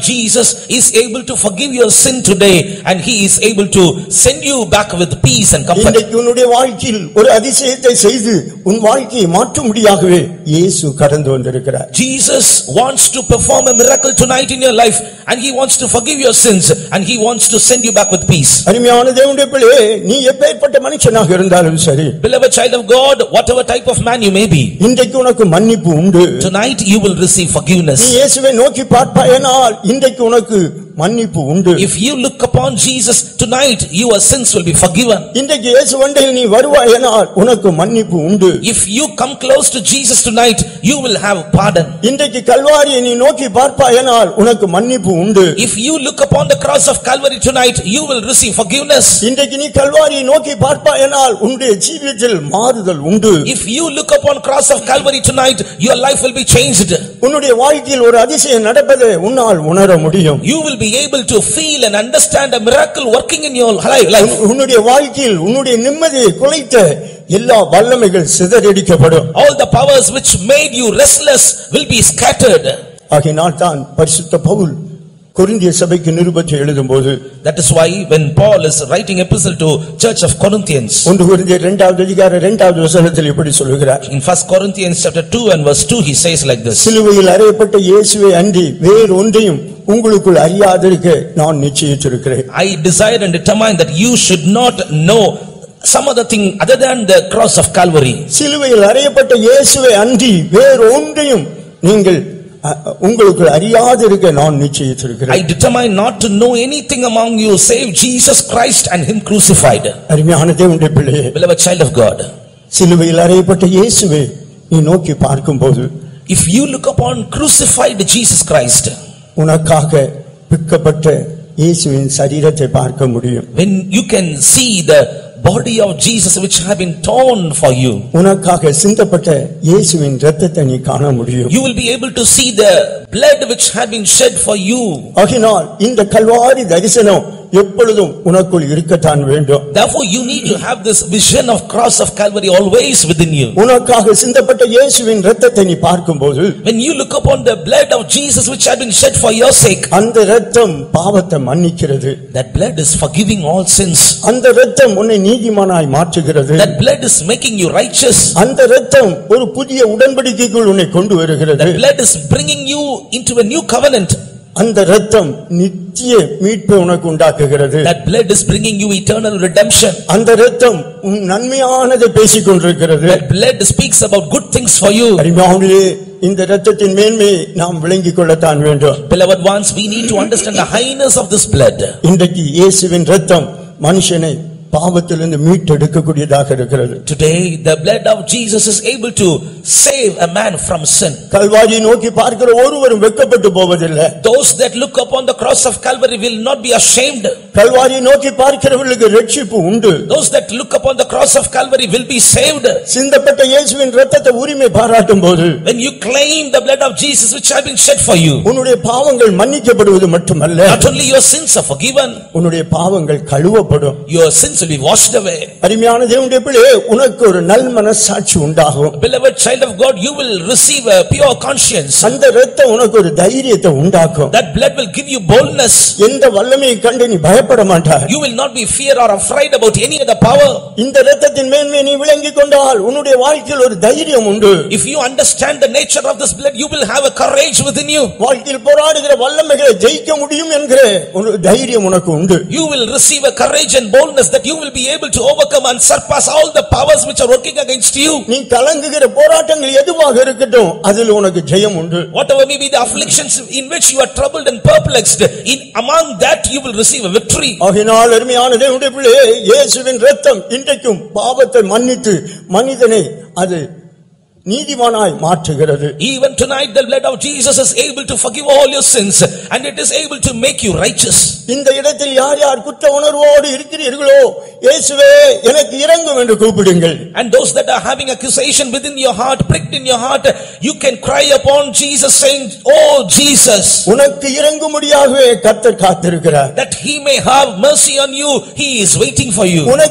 Jesus is able to forgive your sin today and he is able to send you back with peace and comfort. இன்றைக்கு உன்னுடைய வாழ்க்கையில் ஒரு அதிசயத்தை செய்து உன் வாழ்க்கையை மாற்றும்படியாகவே இயேசு கடந்து வந்திருக்கிறார். Jesus wants to perform a miracle tonight in your life and he wants to forgive your sins and he wants to send you back with peace. அருமையான தேவனுடைய பிள்ளையே, நீ எப்பேற்பட்ட மனுஷனாக இருந்தாலும் சரி, beloved child of God, whatever type of man you may be, இன்றைக்கு உனக்கு மன்னிப்பு உண்டு. tonight you will receive forgiveness. நீ இயேசுவை நோக்கி பார்ப்பாயானால் இன்றைக்கு உனக்கு மன்னிப்பு உண்டு. If you look upon Jesus tonight, your sins will be forgiven. இன்றைக்கு இயேசு வண்டையில் நீ வருவாயானால் உனக்கு மன்னிப்பு உண்டு. If you come close to Jesus tonight, you will have pardon. இன்றைக்கு கல்வாரியை நீ நோக்கி பார்ப்பாயானால் உனக்கு மன்னிப்பு உண்டு. If you look upon the cross of Calvary tonight, you will receive forgiveness. இன்றைக்கு நீ கல்வாரியை நோக்கி பார்ப்பாயானால் உன்னுடைய ஜீவிதத்தில் மாறுதல் உண்டு. If you look upon cross of Calvary tonight, your life will be changed. உன்னுடைய வாழ்க்கையில் ஒரு அதிசயம் நடப்பதை உன்னால் உணர முடியும். You will be able to feel and understand a miracle working in your life. உன்னுடைய வாழ்க்கையில் உன்னுடைய நிம்மதியை குலைத்த எல்லா வல்லமைகள் சிதறடிக்கப்படும். All the powers which made you restless will be scattered. ஆகையினால் தான் பரிசுத்த பவுல் கொரிந்திய சபைக்கு நிருபத்தை எழுதும்போது, that is why when Paul is writing epistle to church of Corinthians, 1 கொரிந்தியர் 2வது அதிகாரம் 2வது வசனத்தில் இப்படி சொல்கிறார். in 1 Corinthians chapter 2 and verse 2 he says like this, சிலுவையில் அறையப்பட்ட இயேசுவை அன்றி வேறு ஒன்றையும் உங்களுக்குள் அறியாதிருக்க நான் நிச்சயித்திருக்கிறேன். I desire and determine that you should not know some other thing other than the cross of Calvary. சிலுவையில் அறையப்பட்ட இயேசுவை அன்றி வேறு ஒன்றையும் நீங்கள் உங்களுக்கு அறியாதிருக்க நான் நிச்சயித்திருக்கிறேன். I determine not to know anything among you save Jesus Christ and him crucified. அருமையான தேவனுடைய பிள்ளையே, beloved child of God, சிலுவையில் அறையப்பட்ட இயேசுவை நீ நோக்கி பார்க்கும்போது, if you look upon crucified Jesus Christ, உனக்காக பிக்கப்பட்ட இயேசுவின் சரீரத்தை பார்க்க முடியும். when you can see the body of Jesus which have been torn for you, உனக்காக சிந்தப்பட்ட இயேசுவின் இரத்தத்தை நீ காண முடியும். you will be able to see the blood which had been shed for you. ஆகினால் இந்த கல்வாரி தரிசனம் எப்பொழுதும் உனக்குள் இருக்கத்தான் வேண்டும். Therefore you need to have this vision of cross of Calvary always within you. உனக்காக சிந்தப்பட்ட இயேசுவின் இரத்தத்தை நீ பார்க்கும்போது, when you look upon the blood of Jesus which had been shed for your sake, அந்த இரத்தம் பாவத்தை மன்னிக்கிறது. that blood is forgiving all sins. அந்த இரத்தம் உன்னை நீதிமானாய் மாற்றுகிறது. that blood is making you righteous. அந்த இரத்தம் ஒரு புதிய உடன்படிக்கைக்குள் உன்னை கொண்டு வருகிறது. that blood is bringing you into a new covenant. அந்த இரத்தம் நித்திய மீட்பை உனக்கு உண்டாக்குகிறது. that blood is bringing you eternal redemption. அந்த இரத்தம் நன்மையானதை பேசிக் கொண்டிருக்கிறது. that blood speaks about good things for you. அருமையானவர்களே, இந்த இரத்தத்தின் மேன்மையை நாம் விளங்கிக் கொள்ளத்தான் வேண்டும். beloved ones, we need to understand the highness of this blood. இன்றைக்கு இயேசுவின் இரத்தம் மனுஷனை பாவத்திலிருந்து மீட்டெடுக்கக்கூடியதாக இருக்கிறது. today the blood of Jesus is able to save a man from sin. கல்வாரியை நோக்கி பார்க்கிற ஒருவரும் வெட்கப்பட்டு போவதில்லை. those that look upon the cross of Calvary will not be ashamed. கல்வாரியை நோக்கி பார்க்கிறவர்களுக்கு ரட்சிப்பு உண்டு. those that look upon the cross of Calvary will be saved. சிந்தப்பட்ட இயேசுவின் இரத்தத்தை உரிமை பாராட்டும் போது, when you claim the blood of Jesus which have been shed for you, உன்னுடைய பாவங்கள் மன்னிக்கப்படுவது மட்டுமல்ல, not only your sins are forgiven, உன்னுடைய பாவங்கள் கழுவப்படும். your sins will be washed away. அருமையான தேவனுடைய பிள்ளையே, உனக்கு ஒரு நல் மனசாட்சி உண்டாகும். beloved child of God, you will receive a pure conscience. அந்த இரத்தம் உனக்கு ஒரு தைரியத்தை உண்டாக்கும். that blood will give you boldness. எந்த வல்லமையை கண்டு நீ பயப்பட மாட்டாய். you will not be fear or afraid about any other power. இந்த இரத்தத்தின் மேன்மையை நீ விளங்கிக் கொண்டால் உன்னுடைய வாழ்க்கையில் ஒரு தைரியம் உண்டு. if you understand the nature of this blood, you will have a courage within you. வாழ்க்கையில் போராடுகிற வல்லமைகளை ஜெயிக்க முடியும் என்கிற ஒரு தைரியம் உனக்கு உண்டு. you will receive a courage and boldness that you will be able to overcome and surpass all the powers which are working against you. நீ கலங்குகிற போராட்டங்கள் எதுவாக இருக்கட்டும், அதில் உனக்கு ஜெயம் உண்டு. whatever may be the afflictions in which you are troubled and perplexed, in among that you will receive a victory. ஆகையால் அருமையான தேவனுடைய பிள்ளையே, இயேசுவின் இரத்தம் இன்றைக்கும் பாவத்தை மன்னித்து மனிதனை அது நீதிமானாய் மாற்றுகிறது. even tonight the blood of Jesus is able to forgive all your sins and it is able to make you righteous. இந்த இடத்தில் யார் யார் குற்ற உணர்வோடு இருக்கிறீர்களோ, இயேசுவே எனக்கு இரங்கும் என்று கூப்பிடுங்கள். and those that are having accusation within your heart, pricked in your heart, you can cry upon Jesus saying, oh Jesus, உனக்கு இரங்கும்படியாகவே கர்த்தர் காத்திருக்கிறார். that he may have mercy on you, he is waiting for you. உனக்கு இரங்கும்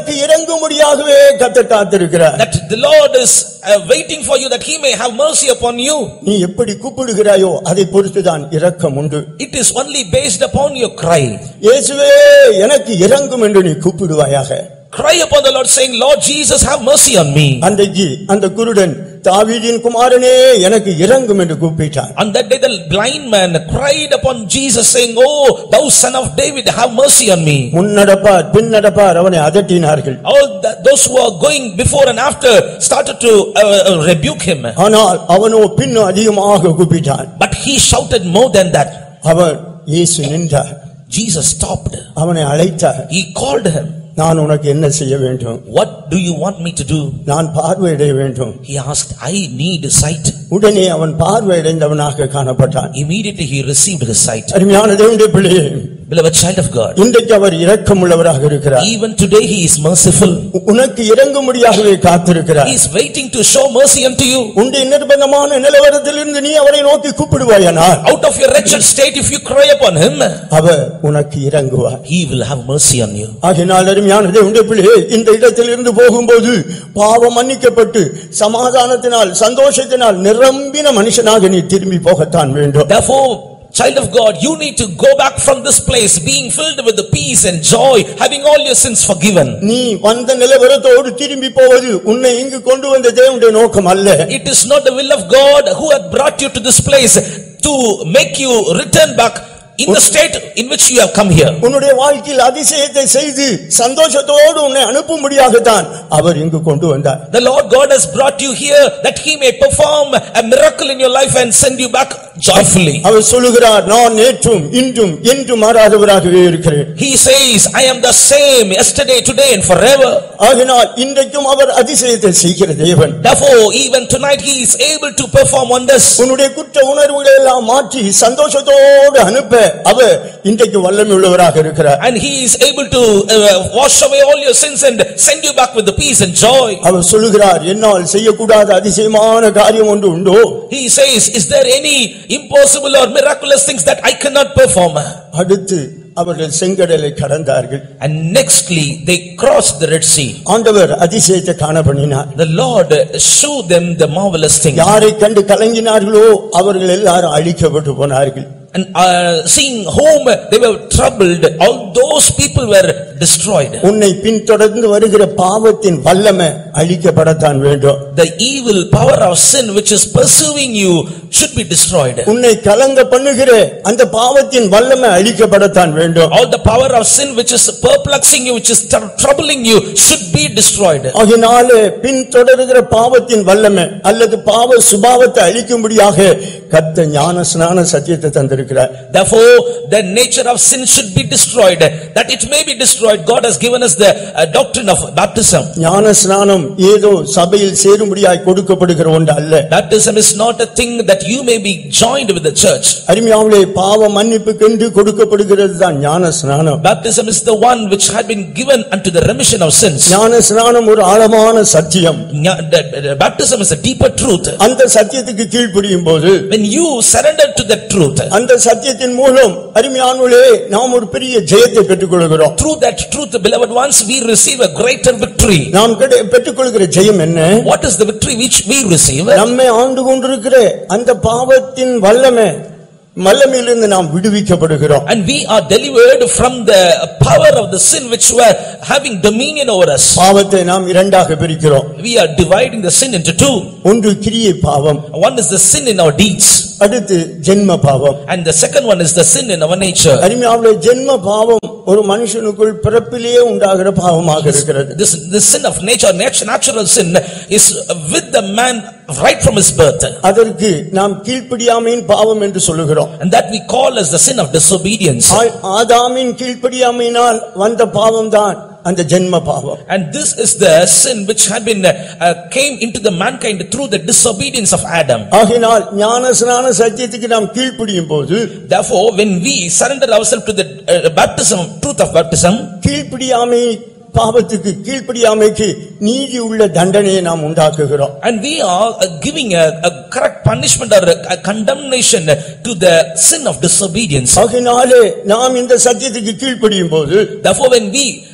இறங்கும்படியாகவே கர்த்தர் காத்திருக்கிறார். That the Lord is waiting for you that he may have mercy upon you. நீ எப்படி கூப்பிடுகிறாயோ அதை பொறுத்துதான் இரக்கம் உண்டு. It is only based upon your cry. இயேசுவே எனக்கு இரங்கும் என்று நீ கூப்பிடுவாயாக. Cry upon the Lord saying, Lord Jesus, have mercy on me. அன்றைக்கு அந்த குருடன் தாவீதின் குமாரனே எனக்கு இரங்கும் என்று கூப்பிட்டான். On that day the blind man cried upon Jesus saying, oh thou son of David, have mercy on me. முன்னடப்பார் பின்னடப்பார் அவனை அதட்டினார்கள். All those who are going before and after started to rebuke him. ஆனால் அவனோ பின்னும் அதிகமாக கூப்பிட்டான். But he shouted more than that. அவர் இயேசு நின்றார். Jesus stopped. அவனை அழைத்தார். He called him. நான் உனக்கு என்ன செய்ய வேண்டும்? What do you want me to do? நான் பார்வையடைய வேண்டும். He asked, I need sight. உடனே அவன் பார்வையடைந்தவனாக காணப்பட்டான். Immediately he received his sight. அருமையான தேவனுடைய பிள்ளையே, beloved child of God, இன்றைக்கு அவர் இரக்கமுள்ளவராக இருக்கிறார். Even today he is merciful. உனக்கு இரங்கும்படியாகவே காத்திருக்கிறார். He is waiting to show mercy unto you. உன்னுடைய நிர்பந்தமான நிலவரத்திலிருந்து நீ அவரை நோக்கி கூப்பிடுவாயானால், out of your wretched state, if you cry upon him, அவர் உனக்கு இரங்குவார். he will have mercy on you. ஆகையால் அருமையான தேவனுடைய பிள்ளையே, இந்த இடத்திலிருந்து போகும்போது பாவம் மன்னிக்கப்பட்டு சமாதானத்தினால் சந்தோஷத்தினால் நிரம்பின மனுஷனாக நீ திரும்பி போகத்தான் வேண்டும். Therefore, child of God, you need to go back from this place being filled with the peace and joy, having all your sins forgiven. நீ வந்த நிலவரத்தோடு திரும்பி போவது உன்னை இங்கு கொண்டு வந்த தேவனுடைய நோக்கம் அல்ல. It is not the will of God who had brought you to this place to make you return back in the state in which you have come here. உன்னுடைய வாழ்க்கையில் அதிசயத்தை செய்து சந்தோஷத்தோடு உன்னை அனுப்பும்படியாகத்தான் அவர் இங்கு கொண்டு வந்தார். The Lord God has brought you here that he may perform a miracle in your life and send you back joyfully. அவர் சொல்லுகிறார், நான் நேற்றும் இன்றும் என்றும் மாறாதவராகவே இருக்கிறேன். He says, I am the same yesterday, today and forever. ஆகினால் இன்றைக்கும் அவர் அதிசயத்தை செய்கிற தேவன். Therefore, even tonight he is able to perform wonders. உன்னுடைய குற்ற உணர்வுகளை எல்லாம் மாற்றி சந்தோஷத்தோடு அனுப்ப அவர் இன்றைக்கு வல்லமை உள்ளவராக இருக்கிறார். And he is able to wash away all your sins and send you back with the peace and joy. அவர் சொல்லுகிறார், என்னால் செய்யக்கூடாத அதிசயமான காரியம் ஒன்று உண்டோ? He says, is there any impossible or miraculous things that I cannot perform? அடுத்து அவர்கள் செங்கடலை கடந்தார்கள். And nextly they crossed the Red Sea. ஆண்டவர் அதிசயத்தை காணப்பண்ணினார். The Lord showed them the marvelous things. யாரை கண்டு கலங்கினார்களோ அவர்கள் எல்லாரும் அழிக்கப்பட்டு போனார்கள். And seeing whom they were troubled, all those people were destroyed. உன்னை பின்தொடர்ந்து வருகிற பாவத்தின் வல்லமை அழிக்கப்படத்தான் வேண்டும். The evil power of sin which is pursuing you should be destroyed. உன்னை கலங்க பண்ணுகிற அந்த பாவத்தின் வல்லமை அழிக்கப்படத்தான் வேண்டும். All the power of sin which is perplexing you, which is troubling you, should be destroyed. ஆகையாலே பின்தொடர்கிற பாவத்தின் வல்லமை அல்லது பாவ சுபாவத்தை அழிக்கும்படியாக கர்த்தர் ஞானஸ்நான சத்தியத்தை தந்திருக்கிறார். Therefore, the nature of sin should be destroyed, that it may be destroyed. God has given us the doctrine of baptism. ஞானஸ்நானம் ஏதோ சபையில் சேரும்படியாய் கொடுக்கப்படுகிற ஒன்று அல்ல. Baptism is not a thing that you may be joined with the church. அருமையானவர்களே, பாவ மன்னிப்புக்கென்று கொடுக்கப்படுகிறது தான் ஞானஸ்நானம். Baptism is the one which had been given unto the remission of sins. ஞானஸ்நானம் ஒரு ஆழமான சத்தியம். Baptism is a deeper truth. அந்த சத்தியத்துக்கு கீழ்ப்படியும் போது, when you surrender to the truth, அந்த சத்தியத்தின் மூலம் அருமையானவர்களே நாம் ஒரு பெரிய ஜெயத்தை பெற்றுக்கொள்கிறோம். through that truth, beloved ones, we receive a greater victory. நாம் பெற்றுக்கொள்கிற ஜெயம் என்ன? What is the victory which we receive? நம்மை ஆண்டு கொண்டிருக்கிற அந்த பாவத்தின் வல்லமையிலிருந்து நாம் விடுவிக்கப்படுகிறோம். And we are delivered from the power of the sin which were having dominion over us. பாவத்தை நாம் இரண்டாக பிரிக்கிறோம். We are dividing the sin into two. ஒன்று கிரியை பாவம். One is the sin in our deeds. அடுத்து ஜென்ம பாவம். And the second one is the sin in our nature. அருமையானவர்களே, ஜென்ம பாவம் ஒரு மனுஷனுக்குள் பிறப்பிலேயே உண்டாகிற பாவமாக இருக்கிறது. This sin of nature, natural sin, is with the man right from his birth. அதற்கு நாம் கீழ்ப்படியாமையின் பாவம் என்று சொல்லுகிறோம். And that we call as the sin of disobedience. ஆதாமின் கீழ்ப்படியாமையினால் வந்த பாவம் தான் அந்த ஜென்ம பாவம். And this is the sin which had been came into the mankind through the disobedience of Adam. ஆகையால் ஞானஸ்நான சத்தியத்துக்கு நாம் கீழ்ப்படியும் போது, therefore when we surrender ourselves to the baptism, truth of baptism, கீழ்ப்படியாமை பாவத்துக்கு கீழ்ப்படியாமைக்கு நீதி உள்ள தண்டனையை நாம் உண்டாக்குகிறோம். And we are giving a correct punishment or a condemnation to the sin of disobedience. ஆகையாலே நாம் இந்த சத்தியத்துக்கு கீழ்ப்படியும் போது, therefore when we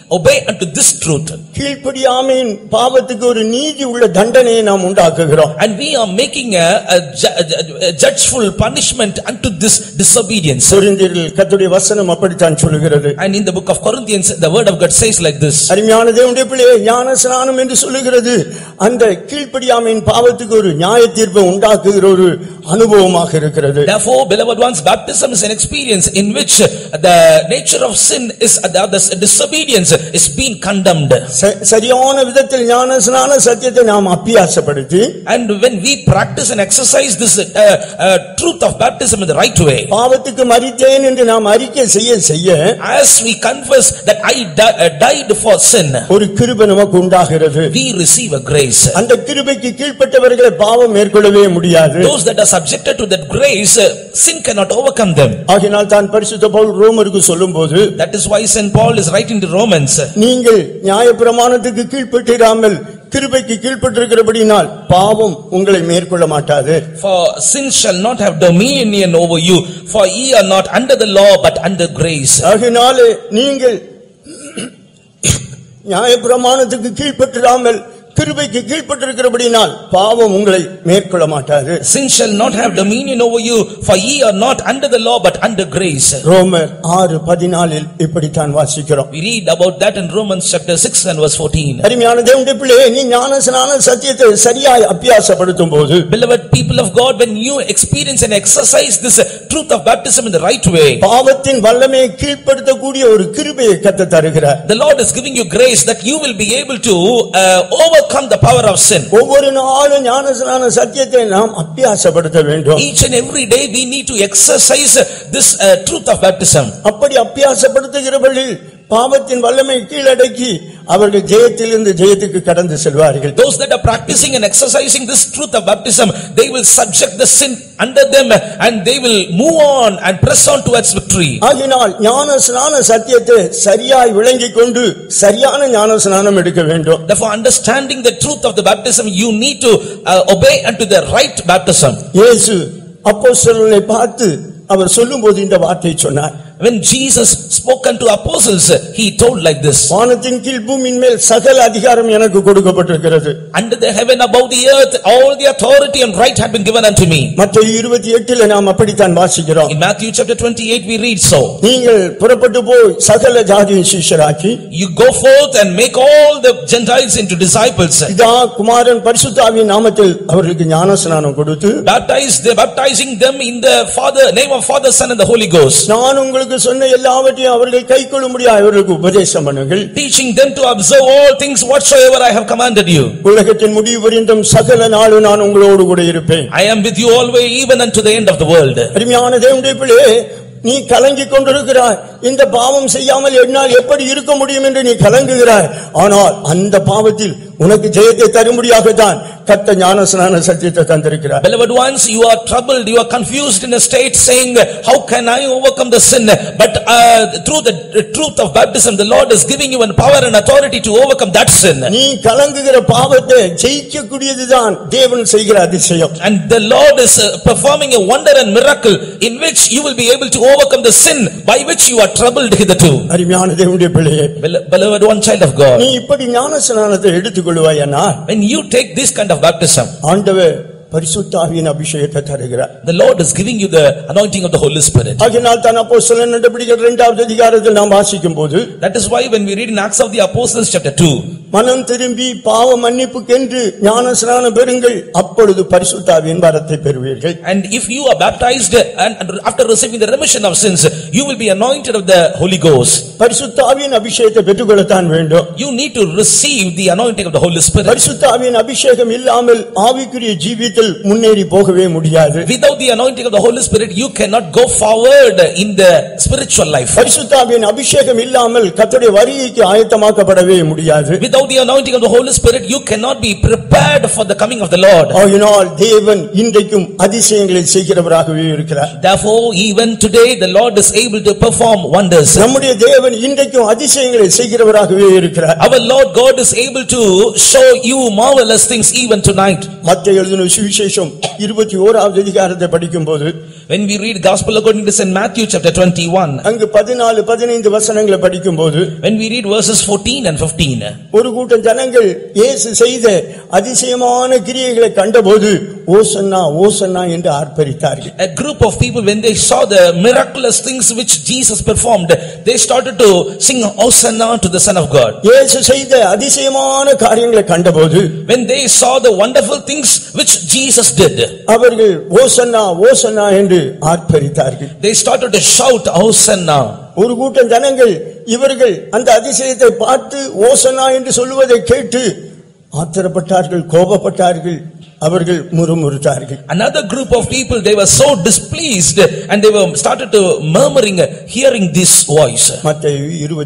obey unto this truth. கீழ்ப்படியாமையின் பாவத்துக்கு ஒரு நீதி உள்ள தண்டனையை நாம் உண்டாக்குகிறோம். And we are making a judgeful punishment unto this disobedience. கொரிந்தியரில் கர்த்தருடைய வசனம் அப்படித்தான் சொல்கிறது. And in the book of Corinthians the word of God says like this. அருமையான தேவனுடைய பிள்ளையே, ஞானஸ்நானம் என்று சொல்லுகிறது அந்த கீழ்ப்படியாமையின் பாவத்துக்கு ஒரு நியாயத்தீர்ப்பை உண்டாக்குகிற ஒரு அனுபவமாக இருக்கிறது. Therefore, beloved ones, baptism is an experience in which the nature of sin is the disobedience is being condemned. சரியான விதத்தில் ஞானஸ்நான சத்தியத்தை நாம் அபியாசப்படுத்தி, and when we practice and exercise this truth of baptism in the right way, பாவத்துக்கு மரித்தேன் என்று நாம் அறிக்கை செய்ய as we confess that I died for sin, ஒரு கிருபை நமக்கு உண்டாகிறது. we receive a grace. அந்த கிருபைக்கு கீழ்ப்பட்டவர்களை பாவம் மேற்கொள்ளவே முடியாது. Those that are subjected to that grace, sin cannot overcome them. ஆகையால் தான் பரிசுத்த பவுல் ரோமருக்கு சொல்லும்போது, that is why Saint Paul is writing to Romans, நீங்கள் நியாயப்பிரமாணத்துக்கு கீழ்ப்பட்டிராமல் கிருபைக்கு கீழ்ப்பட்டிருக்கிறபடியால் பாவம் உங்களை மேற்கொள்ள மாட்டாது. For sin shall not have dominion over you, for ye are not under the law but under grace. ஆகையால் நீங்கள் நியாயப்பிரமாணத்துக்கு கீழ்ப்பட்டிராமல் கிருபைக்கு கீழ்ப்பட்டிருக்கிறபடியால் பாவம் உங்களை மேற்கொள்ள மாட்டாது. Sin shall not have dominion over you, for ye are not under the law but under grace. ரோமர் 6:14 இப்படித்தான் வாசிக்கிறோம். We read about that in Romans chapter 6 and verse 14. அருமையான தேவனுடைய பிள்ளையே, நீ ஞானஸ்நான சத்தியத்தை சரியாய் அபியாசப்படுத்தும்போது, beloved people of God, when you experience and exercise this truth of baptism in the right way, பாவத்தின் வல்லமையை கீழ்ப்படுத்தக்கூடிய ஒரு கிருபையை கர்த்தர் தருகிறார். the Lord is giving you grace that you will be able to overcome the power of sin. ஒவ்வொரு நாளும் ஞானஸ்நான சத்தியத்தை நாம் அபியாசப்படுத்த வேண்டும். Each and every day we need to exercise this truth of baptism. அப்படி அபியாசப்படுத்துகிறவர்கள் பாவத்தின் வல்லமை கீழடக்கி அவர்கள் ஜெயத்திலிருந்து ஜெயத்துக்கு கடந்து செல்வார்கள். Those that are practicing and exercising this truth of baptism, they will subject the sin under them and they will move on and press on towards victory. ஆகினால் ஞானஸ்நான சத்தியத்தை சரியாய் விளங்கிக் கொண்டு சரியான ஞானஸ்நானம் எடுக்க வேண்டும். Therefore, understanding the truth of the baptism, you need to obey unto the right baptism. இயேசு அப்போஸ்தலர்களை பார்த்து அவர் சொல்லும்போது இந்த வார்த்தையை சொன்னார். When Jesus spoke unto apostles, he told like this: வானத்தின் கீழ் பூமியின் மேல் சகல அதிகாரம் எனக்கு கொடுக்கப்பட்டிருக்கிறது. Under the heaven above the earth all the authority and right have been given unto me. மத்தேயு 28 நாம் அப்படித்தான் வாசிக்கிறோம். In Matthew chapter 28 we read so. நீங்கள் புறப்பட்டு போய் சகல ஜாதியின் சீஷராக்கி, you go forth and make all the Gentiles into disciples. பிதா குமாரன் பரிசுத்த ஆவியின் நாமத்தில் அவர்களுக்கு ஞானஸ்நானம் கொடுத்து, baptizing them in the name of Father, Son and the Holy Ghost. நான் உங்களுக்கு சொன்ன எல்லாவற்றையும் அவர்கள் கைக்கொள்ளும்படியாக அவர்களுக்கு உபதேசம் பண்ணுங்கள். Teaching them to observe all things whatsoever I have commanded you. உலகத்தின் முடிவு பரியந்தம் சகல நாளும் நான் உங்களோடு கூட இருப்பேன். I am with you always, even unto the end of the world. அருமையான தேவனுடைய பிள்ளையே, நீ கலங்கிக் கொண்டிருக்கிறாய். இந்த பாவம் செய்யாமல் என்னால் எப்படி இருக்க முடியும் என்று நீ கலங்குகிறாய். ஆனால் அந்த பாவத்தில் உனக்கு ஜெயத்தை தரும்படியாகத்தான் கர்த்தர் ஞானஸ்நான சத்தியத்தை தந்திருக்கிறார். Beloved ones, you are troubled, you are confused in a state saying, how can I overcome the sin? But through the truth of baptism, the Lord is giving you an power and authority to overcome that sin. நீ கலங்குகிற பாவத்தை ஜெயிக்கக்கூடியதுதான் தேவன் செய்கிற அதிசயம். And the Lord is performing a wonder and miracle in which you will be able to overcome the sin by which you are troubled hitherto. அருமையான தேவனுடைய பிள்ளையே, beloved one child of God, நீ இப்படி ஞானஸ்நானத்தை எடுத்துக்கொள்வாயானால், when you take this kind of baptism, ஆண்டவர் பரிசுத்த ஆவியின் அபிஷேகத்தை தருகிறார். the Lord is giving you the anointing of the Holy Spirit. ஆகையால் தான் அப்போஸ்தலர் நடபடிகள் 2வது அதிகாரத்தில் நாம் வாசிக்கும்போது, that is why when we read in Acts of the Apostles chapter 2, மனம் திரும்பி பாவ மன்னிப்புக்கென்று ஞானஸ்நானம் பெறுங்கள், அப்பொழுது பரிசுத்த ஆவியின் வரத்தை பெறுவீர்கள். and if you are baptized and after receiving the remission of sins, you will be anointed of the Holy Ghost. பரிசுத்த ஆவியின் அபிஷேகத்தை பெற்றுக்கொள்ளத்தான் வேண்டும். You need to receive the anointing of the Holy Spirit. பரிசுத்த ஆவியின் அபிஷேகம் இல்லாமல் ஆவிக்குரிய ஜீவிதத்தில் முன்னேறி போகவே முடியாது. Without the anointing of the Holy Spirit, you cannot go forward in the spiritual life. பரிசுத்த ஆவியின் அபிஷேகம் இல்லாமல் கர்த்தருடைய வருகைக்கு ஆயத்தமாக்கப்படவே முடியாது. Without the anointing of the Holy Spirit, you cannot be prepared for the coming of the Lord. ஆகையால் தேவன் இன்றைக்கும் அதிசயங்களை செய்கிறவராகவே இருக்கிறார். Therefore, even today the Lord is able to perform wonders. நம்முடைய தேவன் இன்றைக்கும் அதிசயங்களை செய்கிறவராகவே இருக்கிறார். Our Lord God is able to show you marvelous things even tonight. மத்தேயு எழுதின சுவிசேஷம் 21வது அதிகாரத்தை படிக்கும்போது, When we read gospel according to St. Matthew chapter 21, அங்கு 14-15 வசனங்களை படிக்கும்போது, when we read verses 14 and 15, ஒரு கூட்டம் ஜனங்கள் இயேசு செய்த அதிசயமான கிரியைகளை கண்டபோது ஓசன்னா ஓசன்னா என்று ஆர்ப்பரித்தார்கள். a group of people, when they saw the miraculous things which Jesus performed, they started to sing hosanna to the Son of God. இயேசு செய்த அதிசயமான காரியங்களை கண்டபோது, when they saw the wonderful things which Jesus did, அவர்கள் ஓசன்னா ஓசன்னா என்று ஆர்ப்பரித்தார்கள். they started to shout hosanna. ஒரு கூட்டம் ஜனங்கள் இவர்கள் அந்த அதிசயத்தை பார்த்து ஓசன்னா என்று சொல்லுவதை கேட்டு ஆத்திரப்பட்டார்கள், கோபப்பட்டார்கள், அவர்கள் முறுமுறுத்தார்கள். Another group of people, they were so displeased and they were started to murmuring hearing this voice. மத்தேயு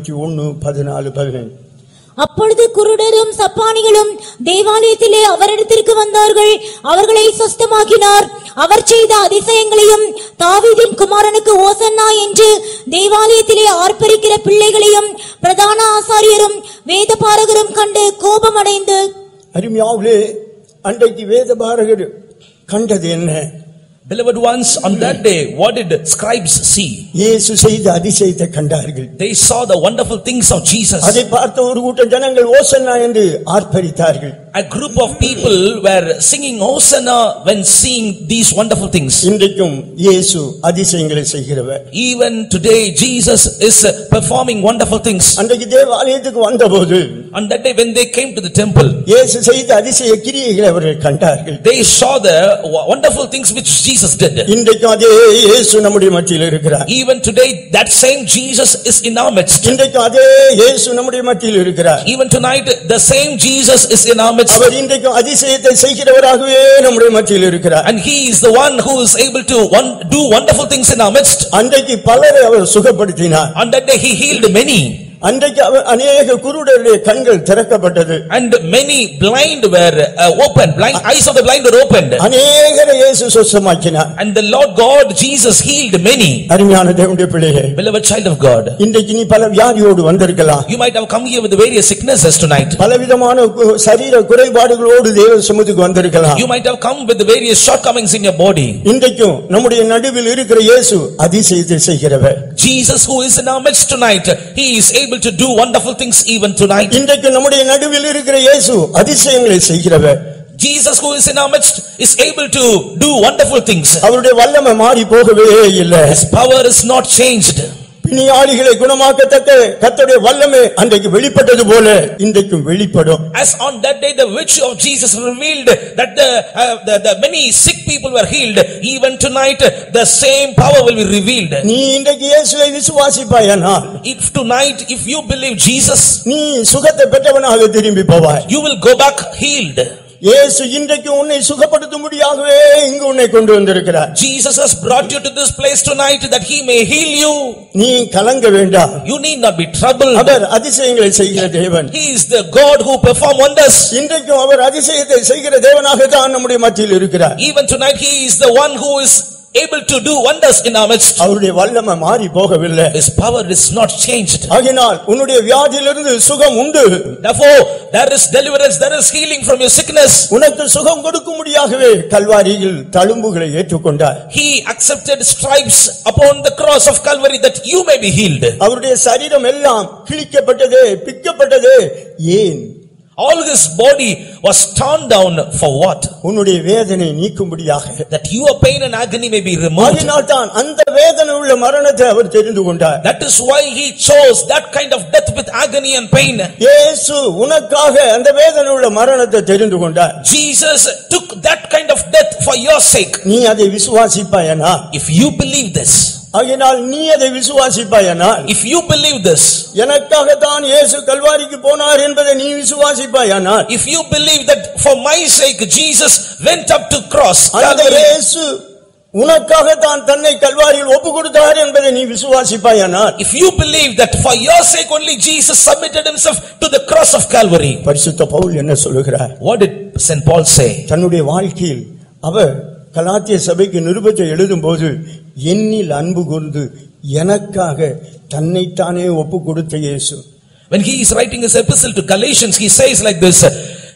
21:14-15. அப்பொழுது குருடரும் சப்பானிகளும் தேவாலயத்திலே அவரிடத்திற்கு வந்தார்கள். அவர்களை சுஸ்தமாக்கினார். அவர் செய்த அதிசயங்களையும் தாவீதின் குமாரனுக்கு ஓசன்னா என்று தேவாலயத்திலே ஆர்ப்பரிக்கிற பிள்ளைகளையும் பிரதான ஆசாரியரும் வேதபாரகரும் கண்டு கோபமடைந்து, அருமையானவர்களே, அன்றைக்கு வேதபாரகர் கண்டது என்ன? Beloved ones, on that day, what did scribes see? இயேசு செய்த அதிசயத்தை கண்டார்கள். They saw the wonderful things of Jesus. அதை பார்த்த ஒரு கூட்டம் ஜனங்கள் ஓசன்னா என்று ஆர்ப்பரித்தார்கள். A group of people were singing hosanna when seeing these wonderful things. இன்றைக்கும் இயேசு அதிசயங்களை செய்கிறவர். Even today Jesus is performing wonderful things. அன்றைக்கு தேவாலயத்துக்கு வந்தபோது, On that day when they came to the temple, இயேசு செய்த அதிசய கிரியைகளை அவர்கள் கண்டார்கள். they saw the wonderful things which Jesus did. இன்றைக்கும் அதே இயேசு நம்முடைய மத்தியில் இருக்கிறார். Even today that same Jesus is in our midst. இன்றைக்கும் அதே இயேசு நம்முடைய மத்தியில் இருக்கிறார். Even tonight the same Jesus is in our midst. அவர் இன்றைக்கும் அதிசயத்தை செய்கிறவராகவே நம்முடைய மத்தியில் இருக்கிறார். And he is the one who is able to do wonderful things in our midst. அன்றைக்கு பலரை அவர் சுகப்படுத்தினார். On that day he healed many. அன்றைக்கு அநேக குருடருடைய கண்கள் திறக்கப்பட்டது. And many blind were opened. Eyes of the blind were opened. அநேகரை இயேசு சுத்தமாக்கினார். And the Lord God Jesus healed many. அருமையான தேவனுடைய பிள்ளைகளே, Beloved child of God, இன்றைக்கு நீ பல வியாதியோடு வந்திருக்கலாம். you might have come here with various sicknesses tonight. பலவிதமான சரீர குறைபாடுகளோடு தேவ சமூகத்துக்கு வந்திருக்கலாம். You might have come with the various shortcomings in your body. இன்றைக்கும் நம்முடைய நடுவில் இருக்கிற இயேசு அதிசயத்தை செய்கிறவர். Jesus who is in our midst tonight, he is able to do wonderful things even tonight. இன்றைக்கு நம்முடைய நடுவில் இருக்கிற இயேசு அதிசயங்களை செய்கிறவர். Jesus who is in our midst is able to do wonderful things. அவருடைய வல்லமை மாறி போகவே இல்லை. His power is not changed. பிணியாளிகளை குணமாக்கத்தக்க கர்த்தருடைய வல்லமை அன்றைக்கு வெளிப்பட்டது போல இன்றைக்கும் வெளிப்படும். As on that day the virtue of Jesus revealed that the many sick people were healed, even tonight the same power will be revealed. நீ இன்றைக்கு இயேசுவை விசுவாசிப்பாயானால், If tonight if you believe Jesus, நீ சுகத்தை பெற்றவனாக திரும்பி போவாய். you will go back healed. இயேசு இன்றைக்கு உன்னை சுகப்படுத்தும்படியாகவே இங்கு உன்னை கொண்டு வந்திருக்கிறார். Jesus has brought you to this place tonight that he may heal you. நீ கலங்க வேண்டாம். You need not be troubled. அவர் அதிசயங்களை செய்கிற தேவன். He is the God who perform wonders. இன்றைக்கும் அவர் அதிசயத்தை செய்கிற தேவனாக தான் நம்முடைய மத்தியில் இருக்கிறார். Even tonight he is the one who is able to do wonders in our midst. அவருடைய வல்லமை மாறி போகவில்லை. His power is not changed. ஆகையால் உன்னுடைய வியாதியிலிருந்து சுகம் உண்டு. Therefore there is deliverance, there is healing from your sickness. உனக்கு சுகம் கொடுக்கும்படியாகவே கல்வாரியில் தழும்புகளை ஏற்றுக்கொண்டார். He accepted stripes upon the cross of Calvary that you may be healed. அவருடைய சரீரம் எல்லாம் கிழிக்கப்பட்டதே, பிக்கப்பட்டதே. ஏன்? All his body was torn down for what? உன்னுடைய வேதனை நீக்கும்படியாக. That your pain and agony may be removed. அதனால் தான் அந்த வேதனை உள்ள மரணத்தை அவர் தெரிந்து கொண்டார். That is why he chose that kind of death with agony and pain. இயேசு உனக்காக அந்த வேதனை உள்ள மரணத்தை தெரிந்து கொண்டார். Jesus took that kind of death for your sake. நீ அதை விசுவாசிப்பாயனா? If you believe this, ஆகையால் நீ அதை விசுவாசிப்பாயனால், if you believe this, எனக்காக தான் இயேசு கல்வாரிக்கு போனார் என்பதை நீ விசுவாசிப்பாயனால், if you believe that for my sake Jesus went up to cross அந்த Calvary, இயேசு உனக்காக தான் தன்னை கல்வாரியில் ஒப்பு கொடுத்தார் என்பதை நீ விசுவாசிப்பாயனால், if you believe that for your sake only Jesus submitted himself to the cross of Calvary, பரிசுத்த பவுல் என்ன சொல்லுகிறார்? what did St. Paul say? தன்னுடைய வாழ்க்கையில் அவர் கலாத்திய சபைக்கு நிருபத்தை எழுதும்போது, என்னில் அன்பு கூர்ந்து எனக்காக தன்னைத்தானே ஒப்பு கொடுத்த இயேசு. When he is writing his epistle to Galatians, he says like this,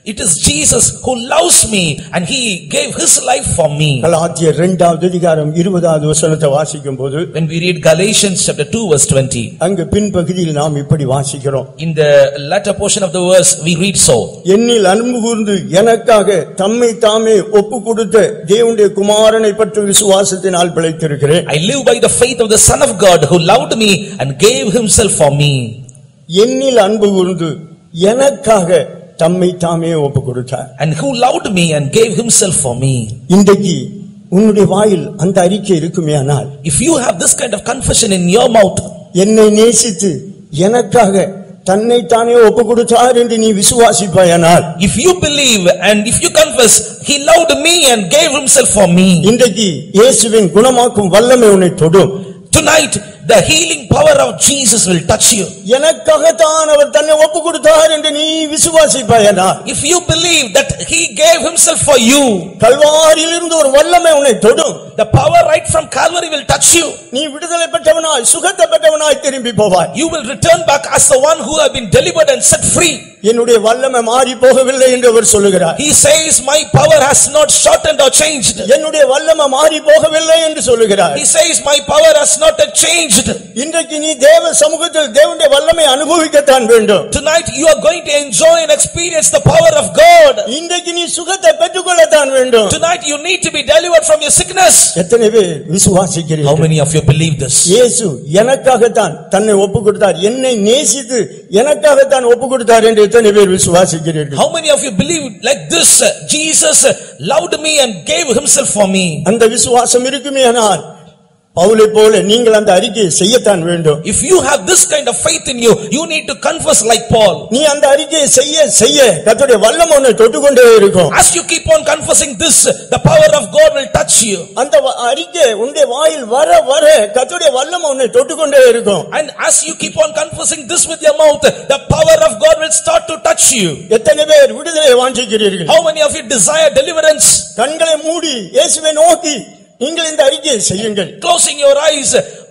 It is Jesus who loves me and he gave his life for me. கலாத்தியர் 2வது அதிகாரம் 20வது வசனத்தை வாசிக்கும்போது, when we read Galatians chapter 2 verse 20, அங்கு பின்பகுதியில் நாம் இப்படி வாசிக்கிறோம். in the latter portion of the verse we read so, என்னில் அன்பு கூர்ந்து எனக்காக தம்மை தாமே ஒப்புக்கொடுத்த தேவனுடைய குமாரனை பற்றி விசுவாசத்தினால் பிழைத்திருக்கிறேன். I live by the faith of the Son of God who loved me and gave himself for me. என்னில் அன்பு கூர்ந்து எனக்காக தம்மை தாமே ஒப்புக்கொடுத்தார். and who loved me and gave himself for me. இன்றைக்கு உன்னுடைய வாயில் அந்த அறிக்கை இருக்குமேயானால், if you have this kind of confession in your mouth, என்னை நேசித்து எனக்காக தன்னை தானே ஒப்புக்கொடுத்தார் என்று நீ விசுவாசிப்பாயானால், if you believe and if you confess he loved me and gave himself for me, இன்றைக்கு இயேசுவின் குணமாக்கும் வல்லமை உன்னை தொடும். tonight the healing power of Jesus will touch you. எனக்காக தான் அவர் தன்னை ஒப்புக்கொடுத்தார் என்று நீ விசுவாசிப்பாயானால், if you believe that he gave himself for you, கல்வாரியிலிருந்து ஒரு வல்லமை உன்னை தொடும். the power right from Calvary will touch you. நீ விடுதலை பெற்றவனாய் சுகத்தை பெற்றவனாய் திரும்பி போவாய். you will return back as the one who have been delivered and set free. என்னுடைய வல்லமை மாறி போகவில்லை என்று அவர் சொல்லுகிறார். he says my power has not shortened or changed. என்னுடைய வல்லமை மாறி போகவில்லை என்று சொல்லுகிறார். he says my power has not changed. இன்றைக்கு நீ தேவ சமூகத்தில் தேவனுடைய வல்லமை அனுபவிக்கத்தான் வேண்டும். tonight you are going to enjoy and experience the power of God. இன்றைக்கு நீ சுகத்தை பெற்றுக்கொள்ளத்தான் வேண்டும். tonight you need to be delivered from your sickness. எத்தனை பேர் விசுவாசிக்கிறீர்கள்? how many of you believe this? இயேசு எனக்காகத்தான் தன்னை ஒப்புக்கொடுத்தார், என்னை நேசித்து எனக்காகத்தான் ஒப்புக்கொடுத்தார் என்று எத்தனை பேர் விசுவாசிக்கிறீர்கள்? how many of you believe like this? Jesus loved me and gave himself for me. அந்த விசுவாசம் இருக்குமேயானால் பவுலை போல நீங்கள் அந்த அறிக்கையை செய்யத்தான் வேண்டும். if you have this kind of faith in you, you need to confess like Paul. நீ அந்த அறிக்கையை செய்ய செய்ய கர்த்தருடைய வல்லமை உன்னை தொட்டுக்கொண்டே இருக்கும். as you keep on confessing this, the power of God will touch you. அந்த அறிக்கை உன்னுடைய வாயில் வர வர கர்த்தருடைய வல்லமை உன்னை தொட்டுக்கொண்டே இருக்கும். and as you keep on confessing this with your mouth, the power of God will start to touch you. எத்தனை பேர் விடுதலையை வாஞ்சிக்கிறீர்கள்? how many of you desire deliverance? கண்களை மூடி இயேசுவை நோக்கி நீங்கள் இந்த அறிக்கையை செய்யுங்கள். closing your eyes,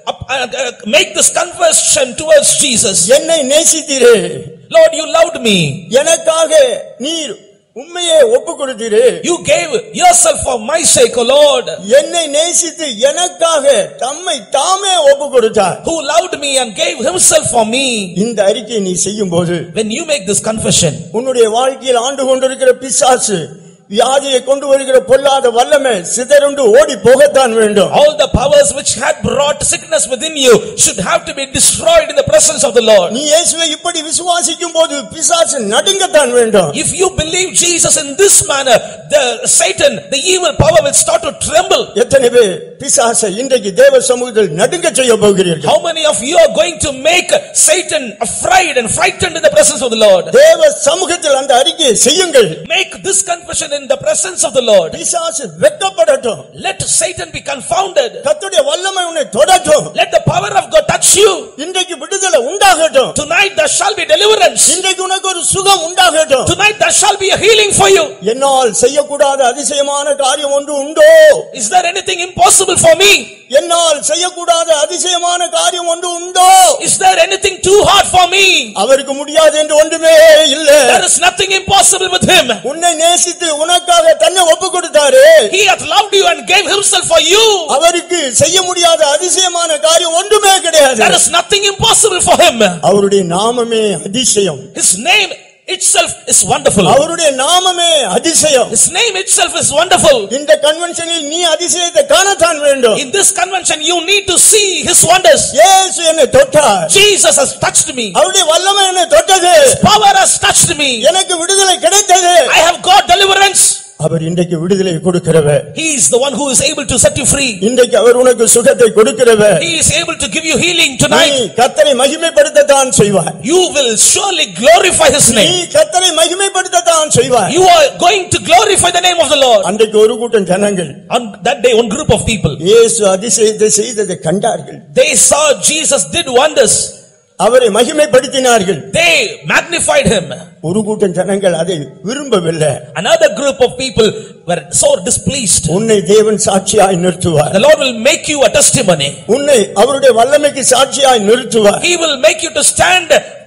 make this confession towards Jesus. என்னை நேசித்தீரே, Lord, you loved me. எனக்காக நீர் உம்மையே ஒப்புக்கொடுத்தீரே. you gave yourself for my sake, O Lord. என்னை நேசித்து எனக்காக தம்மை தாமே ஒப்புக்கொடுத்தார். who loved me and gave himself for me. இந்த அறிக்கையை நீ செய்யும்போது, when you make this confession, உன்னுடைய வாழ்க்கையில் ஆண்டு கொண்டிருக்கிற பிசாசு, வியாதியை கொண்டு வருகிற பொல்லாத வல்லமை சிதறுண்டு ஓடி போகத்தான் வேண்டும். all the powers which had brought sickness within you should have to be destroyed in the presence of the Lord. நீ இயேசுவை இப்படி விசுவாசிக்கும்போது பிசாசு நடுங்கத்தான் வேண்டும். if you believe Jesus in this manner, the Satan, the evil power will start to tremble. எத்தனை பேர் பிசாசை இன்றைக்கு தேவ சமூகத்தில் நடுங்க செய்ய போகிறீர்கள்? how many of you are going to make Satan afraid and frightened in the presence of the Lord? தேவ சமூகத்தில் அந்த அறிக்கையை செய்யுங்கள். make this confession in the presence of the Lord. பிசாசு வெட்கப்படட்டும். let Satan be confounded. கர்த்தருடைய வல்லமை உன்னை தொடட்டும். let the power of God touch you. இன்றைக்கு விடுதலை உண்டாகட்டும். tonight there shall be deliverance. இன்றைக்கு உனக்கு ஒரு சுகம் உண்டாகட்டும். tonight there shall be a healing for you. என்னால் செய்யக்கூடாத அதிசயமான காரியம் ஒன்று உண்டோ? is there anything impossible for me? என்னால் செய்யக்கூடாத அதிசயமான காரியம் ஒன்று உண்டோ? is there anything too hard for me? அவருக்கு முடியாது என்று ஒன்றுமே இல்லை. there is nothing impossible with him. உன்னை நேசித்து உனக்காக தன்னை ஒப்புக்கொடுத்தாரே. he hath loved you and gave himself for you. அவருக்கு செய்ய முடியாத அதிசயமான காரியம் ஒன்றுமே கிடையாது. there is nothing impossible for him. அவருடைய நாமமே அதிசயம். his name itself is wonderful. அவருடைய நாமமே அதிசயம். his name itself is wonderful. இந்த கன்வென்ஷனில் நீ அதிசயத்தை காணத்தான் வேண்டும். in this convention you need to see his wonders. இயேசு என்னை தொட்டார். Jesus has touched me. அவருடைய வல்லமை என்னை தொட்டது. his power has touched me. எனக்கு விடுதலை கிடைத்தது. I have got deliverance. அவர் இன்றைக்கு விடுதலை கொடுக்கிறவர். he is the one who is able to set you free. இன்றைக்கு அவர் உனக்கு சுகத்தை கொடுக்கிறவர். he is able to give you healing tonight. நீ கர்த்தரை மகிமைப்படுத்தத்தான் செய்வாய். you will surely glorify his நீ name. கர்த்தரை மகிமைப்படுத்தத்தான் செய்வாய். you are going to glorify the name of the Lord. அன்றைக்கு ஒரு கூட்டம் ஜனங்கள் on that day one group of people, இயேசு அதிசயத்தை செய்ததை கண்டார்கள். they saw Jesus did wonders. அவரை மகிமைப்படுத்தினார்கள். they magnified him. ஒரு கூட்டம் ஜனங்கள் அதை விரும்பவில்லை. another group of people were so displeased. உன்னை தேவன் சாட்சியாய் நிறுத்துவார். the Lord will make you a testimony. உன்னை அவருடைய வல்லமைக்கு சாட்சியாய் நிறுத்துவார். he will make you to stand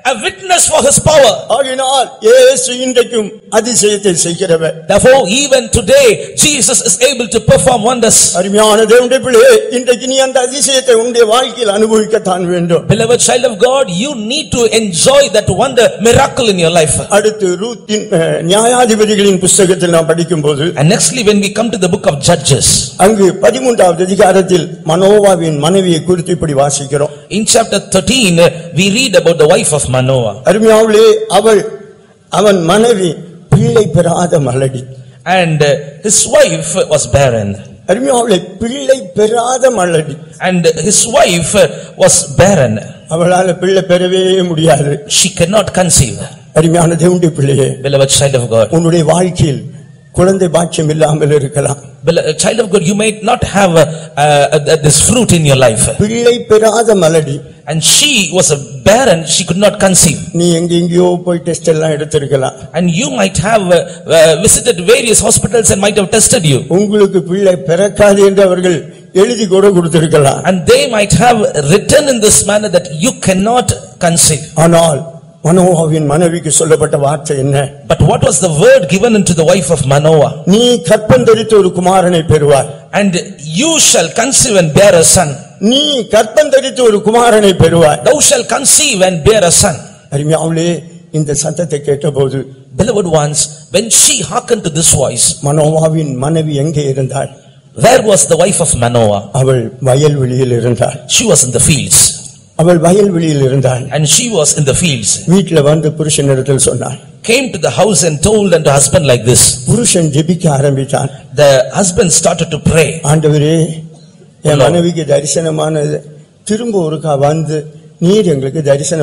a witness for his power. ஆகினால் இயேசு இன்றைக்கும் அதிசயத்தை செய்கிறவர். Therefore even today Jesus is able to perform wonders. அருமையான தேவனுடைய பிள்ளையே, இன்றைக்கு நீ அந்த அதிசயத்தை உன்னுடைய வாழ்க்கையில் அனுபவிக்கத்தான் வேண்டும். Beloved child of God, you need to enjoy that wonder miracle in your life. அடுத்து ரூத்தின் நியாயாதிபதிகளின் புத்தகத்தில் நாம் படிக்கும்போது, And nextly when we come to the book of Judges, அங்கு 13வது அதிகாரத்தில் மனோவாவின் மனைவியை குறித்து இப்படி வாசிக்கிறோம். in chapter 13 we read about the wife of Manoah. அருமையானவர்களே, அவன் மனைவி பிள்ளை பெறாத மலடி. And his wife was barren. அருமையானவர்களே, பிள்ளை பெறாத மலடி. And his wife was barren. அவளால பிள்ளை பெறவே முடியாது. She cannot conceive. அருமையான தேவனுடைய பிள்ளையே, Beloved child of God, உன்னுடைய வாழ்க்கையில் குழந்தை பாக்கியம் இல்லாமல் இருக்கலாம். child of God, you may not have this fruit in your life. பிள்ளை பெறாத மலடி. And she was a barren, she could not conceive. நீ எங்கெங்கயோ போய் டெஸ்ட் எல்லாம் எடுத்திருக்கலாம். And you might have visited various hospitals and might have tested you. உங்களுக்கு பிள்ளை பிறக்காது என்று அவர்கள் எழுதி கூட கொடுத்திருக்கலாம். And they might have written in this manner that you cannot conceive. ஆனால் மனோவாவின் மனைவிக்கு சொல்லப்பட்ட வார்த்தை என்ன? But what was the word given unto the wife of Manoah? நீ கற்பந்தரித்து ஒரு குமாரனை பெறுவாய். And you shall conceive and bear a son. நீ கற்பந்தரித்து ஒரு குமாரனை பெறுவாய். Thou shall conceive and bear a son. அருமையானவர்களே, இந்த சத்தத்தை கேட்டபோது, Beloved ones, when she hearkened to this voice, மனோவாவின் மனைவி எங்கே இருந்தாள்? where was the wife of Manoah? அவள் வயல்வெளியில் இருந்தாள். She was in the fields. அவள் வயல்வெளியில் இருந்தாள். And she was in the fields. வீட்ல வந்து புருஷனிடத்தில் சொன்னாள். Came to the house and told unto husband like this. புருஷன் ஜெபிக்க ஆரம்பித்தான். The husband started to pray. ஆண்டவரே, என் மனைவிக்கு தரிசனமானது திரும்ப ஒருக்கா வந்து நீர் எங்களுக்கு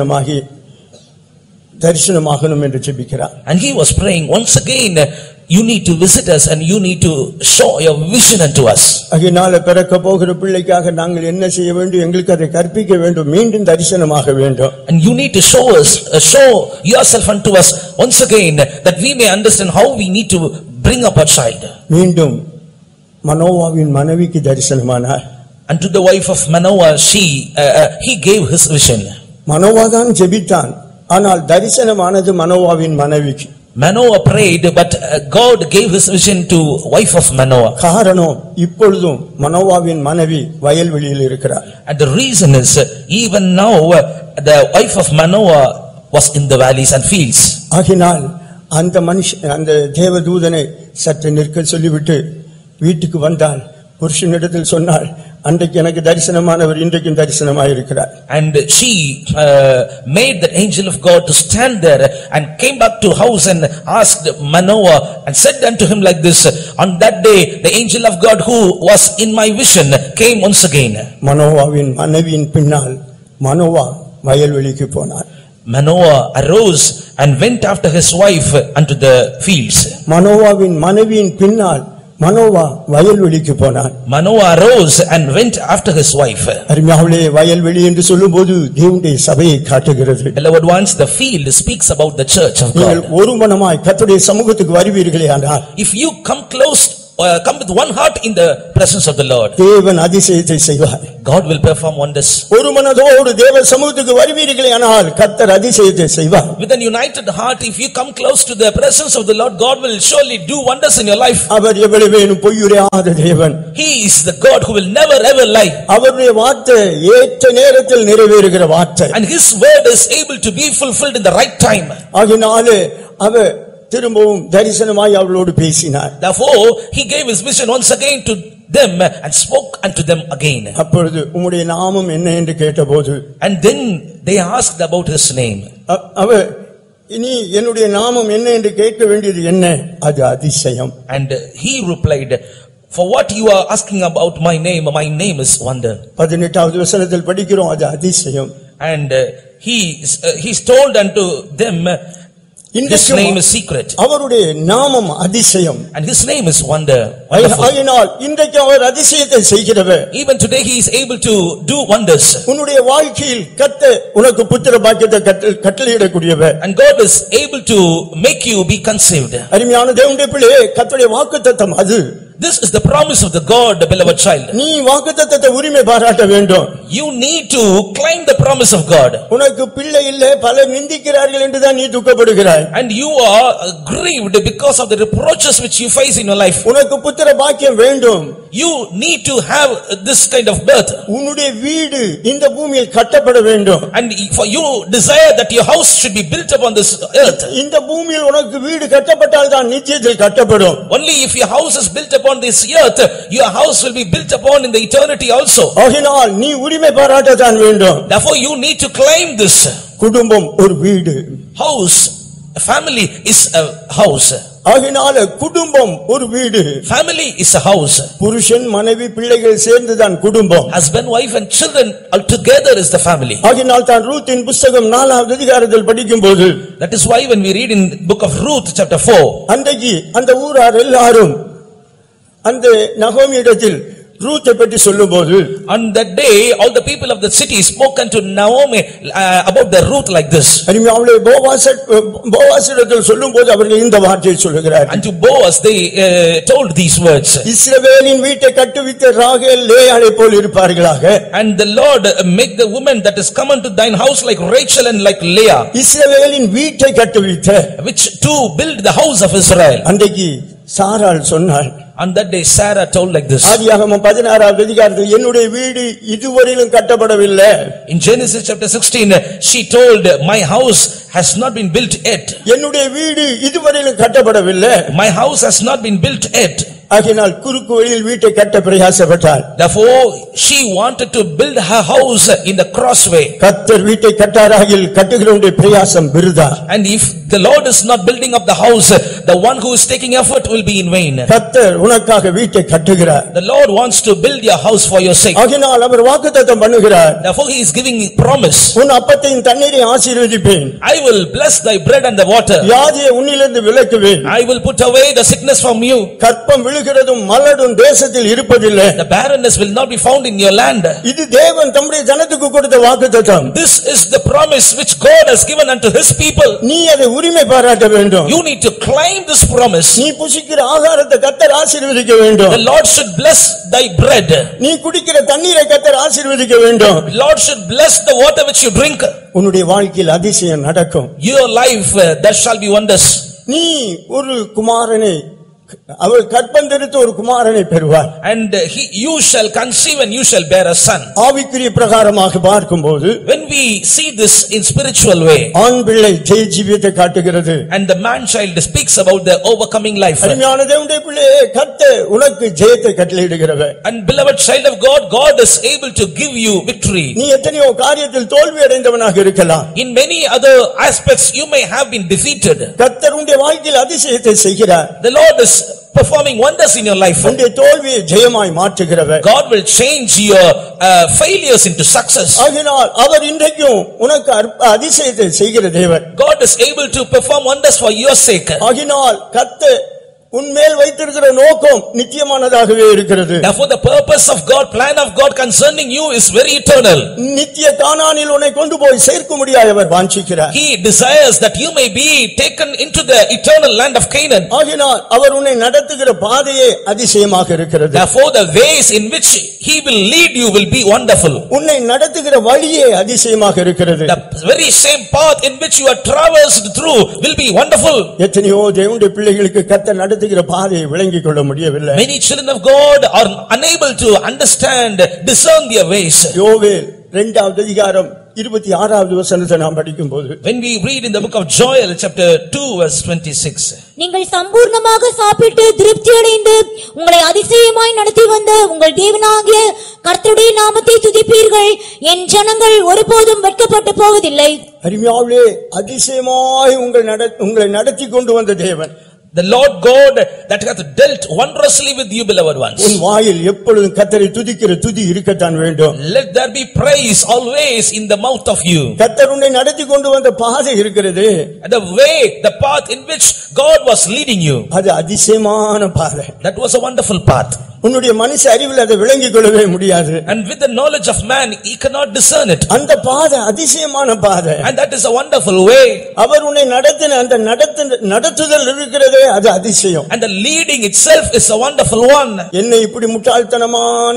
தரிசனமாகணும் என்று ஜெபிக்கிறார். And he was praying once again, you need to visit us and you need to show your vision unto us. அதனால பிறக்க போகிற பிள்ளைக்காக நாங்கள் என்ன செய்ய வேண்டும்? எங்களுக்கு அதை கற்பிக்க வேண்டும். மீண்டும் தரிசனமாக வேண்டும். And you need to show yourself unto us once again, that we may understand how we need to bring up a child. மீண்டும் மனோவாவின் மனைவிக்கு தரிசனமானார். And to the wife of Manoah, he gave his vision. Manoah தான் ஜெபித்தான், ஆனால் தரிசனமானது மனோவாவின் மனைவிக்கு. Manoah prayed, but God gave his vision to wife of Manoah. காரணம், இப்பொழுதும் மனோவாவின் மனைவி வயல்வெளியில் இருக்கிறார். And the reason is, even now the wife of Manoah was in the valleys and fields. ஆகினால் அந்த தேவதூதனை சற்று நிற்க சொல்லிவிட்டு வீட்டுக்கு வந்தால் புருஷனிடத்தில் சொன்னாள், அன்றைக்கு எனக்கு தரிசனமானவர் இன்றைக்கும் தரிசனமாயிருக்கிறார். And she made the angel of God to stand there and came back to house and asked Manoah and said unto him like this, on that day the angel of God who was in my vision came once again. மனோவாவின் மனைவியின் பின்னால் Manoah வயல்வெளிக்கு போனார். Manoah arose and went after his wife unto the fields. மனோவாவின் மனைவியின் பின்னால் Manoah வயல்வெளிக்கு போனார். Manoah arose and went after his wife. அருமையானவர்களே, வயல்வெளி என்று சொல்லும்போது தேவனுடைய சபையை காட்டுகிறது. Beloved ones, the field speaks about the church of God. நீங்கள் ஒரு மனமாய் கர்த்தருடைய சமூகத்துக்கு வருவீர்களே ஆனால், if you come with one heart in the presence of the Lord, தேவன் அதிசயத்தை செய்வார். God will perform wonders. ஒரு மனதோடு தேவ சமூகத்துக்கு வருவீர்களே ஆனால் கர்த்தர் அதிசயத்தை செய்வார். With an united heart, if you come close to the presence of the Lord, God will surely do wonders in your life. அவர் எவ்வளவேனும் பொய்யுரையாத தேவன். He is the God who will never ever lie. அவருடைய வார்த்தை ஏற்ற நேரத்தில் நிறைவேறுகிற வார்த்தை. And his word is able to be fulfilled in the right time. ஆகினாலே அவர் திரும்பவும் தரிசனமாய் அவளோடு பேசினார். Therefore he gave his vision once again to them and spoke unto them again. அப்பொழுது உம்முடைய நாமம் என்ன என்று கேட்டபோது, and then they asked about his name. அவர் இனி என்னுடைய நாமம் என்ன என்று கேட்க வேண்டியது என்ன? அது அதிசயம். And he replied, for what you are asking about my name is wonder. 18வது வசனத்தில் படிக்கிறோம், அது அதிசயம். And he's told unto them, his name is secret. அவருடைய நாமம் அதிசயம். And his name is wonder. ஆயினால் இன்றைக்கு அவர் அதிசயத்தை செய்கிறவர். Even today he is able to do wonders. உன்னுடைய வாழ்க்கையில் கர்த்தர் உனக்கு புத்திர பாக்கியத்தை கட்டளையிடக்கூடியவர். And God is able to make you be conceived. அருமையான தேவனுடைய பிள்ளையே, கர்த்தருடைய வாக்குத்தத்தம் அது. This is the promise of the God, beloved child. நீ வாக்குத்தத்தத்தை உரிமை பாராட்ட வேண்டும். You need to claim the promise of God. உனக்கு பிள்ளை இல்லை, பலர் நிந்திக்கிறார்கள் என்று தான் நீ துக்கப்படுகிறாய். And you are grieved because of the reproaches which you face in your life. உனக்கு புத்திர பாக்கியம் வேண்டும். You need to have this kind of birth. உன்னுடைய வீடு இந்த பூமியில் கட்டப்பட வேண்டும். And for you desire that your house should be built upon this earth. இந்த பூமியில் உனக்கு வீடு கட்டப்பட்டால் தான் நித்தியத்தில் கட்டப்படும். Only if your house is built upon this earth, your house will be built upon in the eternity also. ஆகினால் நீ உரிமை பாராட்ட தான் வேண்டும். Therefore you need to claim this. குடும்பம் ஒரு வீடு. House, a family is a house. ஆகினால குடும்பம் ஒரு வீடு. Family is a house. புருஷன் மனைவி பிள்ளைகள் சேர்ந்துதான் குடும்பம். Husband, wife and children all together is the family. ஆகினால் தான் ரூத்தின் புத்தகம் 4வது அதிகாரத்தில் படிக்கும்போது, that is why when we read in book of Ruth chapter 4, அன்றைக்கு அந்த ஊரார் எல்லாரும் அந்த நகோமியிடத்தில் ரூத்தை பற்றி சொல்லும்போது, on that day all the people of the city spoke unto Naomi about the Ruth like this. அவளை போவாசிடத்தில் சொல்லும்போது அவர்கள் இந்த வார்த்தையை சொல்லுகிறார்கள். And to Boaz they told these words. இஸ்ரவேலின் வீட்டை கட்டுவித்த ராகேல் லேயாளை போல் இருப்பார்களாக. And the Lord make the woman that is come unto thine house like Rachel and like Leah. இஸ்ரவேலின் வீட்டை கட்டுவித்த, which to build the house of Israel. அன்றைக்கு சாராள் சொன்னாள். On that day Sarah told like this. ஆதியாகமம் 16வது அதிகாரத்தில் என்னுடைய வீடு இதுவரையிலும் கட்டப்படவில்லை. In Genesis chapter 16 she told, my house has not been built yet. என்னுடைய வீடு இதுவரையிலும் கட்டப்படவில்லை. My house has not been built yet. ஆகினால் குறுக்கு வழியில் வீட்டை கட்ட பிரயாசப்பட்டாள். Therefore she wanted to build her house in the crossway. கர்த்தர் வீட்டை கட்டாராகில் கட்டுகிறவனுடைய பிரயாசம் விருதா. And if the Lord is not building up the house, the one who is taking effort will be in vain. கர்த்தர் உனக்காக வீட்டை கட்டுகிறார். The Lord wants to build your house for your sake. ஆகினால் அவர் வாக்குத்தத்தம் பண்ணுகிறார். Therefore he is giving promise. உன் அப்பத்தையும் தண்ணீரையும் ஆசீர்வதிப்பேன். I will bless thy bread and the water. வியாதியை உன்னிலிருந்து விலக்குவேன். I will put away the sickness from you. கற்பம் விழுகிறதும் மலடும் தேசத்தில் இருப்பதில்லை. The barrenness will not be found in your land. இது தேவன் தம்முடைய ஜனத்துக்கு கொடுத்த வாக்குத்தத்தம். This is the promise which God has given unto his people. நீ அதை உரிமை பாராட்ட வேண்டும். You need to claim this promise. நீ புசிக்கிற ஆகாரத்தை கர்த்தர் ஆசீர்வதிக்க வேண்டும். The Lord should bless thy bread. நீ குடிக்கிற தண்ணீரை கர்த்தர் ஆசீர்வதிக்க வேண்டும். The Lord should bless the water which you drink. உன்னுடைய வாழ்க்கையில் அதிசயம் நடக்கும். Your life there shall be wonders. நீ ஒரு குமாரனை, அவள் கற்பந்தரித்து ஒரு குமாரனை பெறுவார். And you shall conceive and you shall bear a son. ஆவிக்குரிய பிரகாரமாக பார்க்கும்போது, when we see this in spiritual way, ஆண் பிள்ளை ஜெய ஜீவியத்தை காட்டுகிறது. and the man child speaks about the overcoming life. அருமையான தேவனுடைய பிள்ளையே, கர்த்தர் உனக்கு ஜெயத்தை கட்டளையிடுகிறவர். And beloved child of God, God is able to give you victory. நீ எத்தனையோ காரியத்தில் தோல்வி அடைந்தவனாக இருக்கலாம். In many other aspects you may have been defeated. கர்த்தர் உன்னுடைய வாழ்க்கையில் அதிசயத்தை செய்கிறார். The Lord is performing wonders in your life. உன்னுடைய தோல்வியை ஜெயமாய் மாற்றுகிறவர். God will change your failures into success. ஆகினால் அவர் இன்றைக்கும் உனக்கு அதிசயத்தை செய்கிற தேவன். God is able to perform wonders for your sake. ஆகினால் கர்த்தர் உன்மேல் வைத்திருக்கிற நோக்கம் நித்தியமானதாகவே இருக்கிறது. Therefore the purpose of God, plan of God concerning you is very eternal. நித்திய கானானில் உன்னை கொண்டு போய் சேர்க்கும்படியாக அவர் வாஞ்சிக்கிறார். He desires that you may be taken into the eternal land of Canaan. ஆகினால் அவர் உன்னை நடத்துகிற பாதையே அதிசயமாக இருக்கிறது. Therefore the ways in which he will lead you will be wonderful. உன்னை நடத்துகிற வழியே அதிசயமாக இருக்கிறது. The very same path in which you are traversed through will be wonderful. எத்தனையோ தேவனுடைய பிள்ளைகளுக்கு கர்த்தர் நடத்துகிற பாதையை விளங்கிக் கொள்ள முடியவில்லை. Many children of God are unable to understand, discern their ways. யோவேல் 2வது அதிகாரம் 26வது வசனத்தை நாம் படிக்கும்போது, when we read in the book of Joel chapter 2 verse 26, நீங்கள் சம்பூர்ணமாக சாப்பிட்டு திருப்தி அடைந்து உங்களை அதிசயமாய் நடத்தி வந்த உங்கள் தேவனாகிய கர்த்தருடைய நாமத்தை துதிப்பீர்கள், என் ஜனங்கள் ஒருபோதும் வெட்கப்பட்டு போவதில்லை. அருமையாளே, அதிசயமாய் உங்களை நடத்தி கொண்டு வந்த தேவன், the Lord God that hath dealt wondrously with you, beloved ones. உன் வாயில் எப்பொழுதும் கர்த்தரை துதிக்கிற துதி இருக்கத்தான் வேண்டும். Let there be praise always in the mouth of you. கர்த்தர் உன்னை நடத்தி கொண்டு வந்த பாதை இருக்கிறது, The way, the path in which God was leading you, அது அதிசயமான பாதை. that was a wonderful path. உன்னுடைய மனுஷ அறிவில் அதை விளங்கிக் கொள்ளவே முடியாது. And with the knowledge of man he cannot discern it. அந்த பாதை அதிசயமான பாதை. And that is a wonderful way. அவர் உன்னை நடத்தின அந்த நடத்துதல் இருக்கிறதே அது அதிசயம். And the leading itself is a wonderful one. என்னை இப்படி முட்டாள்தனமான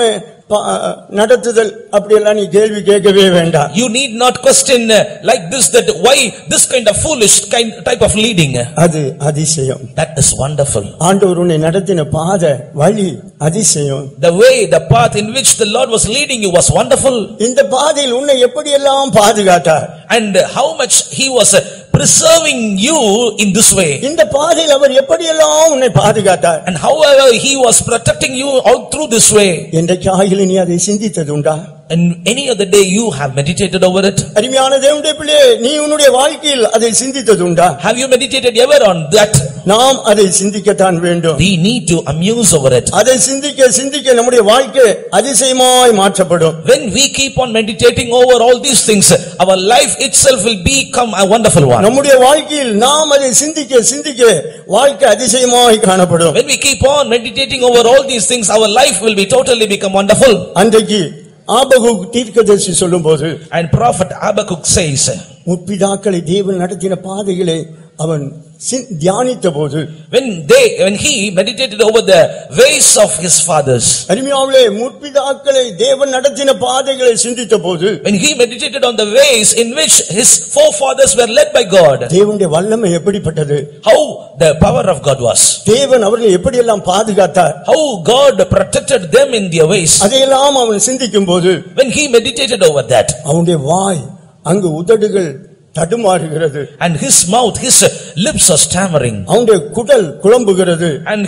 நடத்துதல் அப்படியெல்லாம் நீ கேள்வி கேட்கவே வேண்டாம். You need not question like this that why this kind of foolish type of leading. அது அதிசயம். That is wonderful. ஆண்டவர் உன்னை நடத்தின பாதை வழி அதிசயம். The way, the path in which the Lord was leading you was wonderful. இந்த பாதையில் உன்னை எப்படியெல்லாம் பாதுகாத்தார். And how much he was preserving you in this way. இந்த பாதையில் அவர் எப்படியெல்லாம் உன்னை பாதுகாத்தார். And however he was protecting you all through this way. என்றைக்காகிலும் நீ அதை சிந்தித்ததுண்டா? And any other day you have meditated over it? அருமையான தேவனுடைய பிள்ளையே, நீ உன்னுடைய வாழ்க்கையில் அதை சிந்தித்ததுண்டா? Have you meditated ever on that? நாம் அதை சிந்திக்கத்தான் வேண்டும். We need to amuse over it. அதை சிந்திக்க சிந்திக்க நம்முடைய வாழ்க்கை அதிசயமாய் மாற்றப்படும். When we keep on meditating over all these things, our life itself will become a wonderful one. நம்முடைய வாழ்க்கையில் நாம் அதை சிந்திக்க சிந்திக்க வாழ்க்கை அதிசயமாய் காணப்படும். When we keep on meditating over all these things, our life will be totally become wonderful. அன்றைக்கு ஆபகுக் தீர்க்கதரிசி சொல்லும்போது, and prophet Habakkuk says, முற்பிதாக்களை தேவன் நடத்தின பாதைகளை அவன் தியானித்த போது, when he meditated over the ways of his fathers, அருமையானவர்களே, முற்பிதாக்களை தேவன் நடத்தின பாதைகளை சிந்தித்த போது, when he meditated on the ways in which his forefathers were led by God, தேவனுடைய வல்லமை எப்படிப்பட்டது, how the power of God was, தேவன் அவர்களை எப்படியெல்லாம் பாதுகாத்தார், how God protected them in their ways, அதையெல்லாம் அவன் சிந்திக்கும் போது, when he meditated over that, அவனுடைய வாய் அங்கு உதடுகள் தடுமாறுகிறது, and his mouth, his lips are stammering, அவனுடைய குடல் குழம்புகிறது, and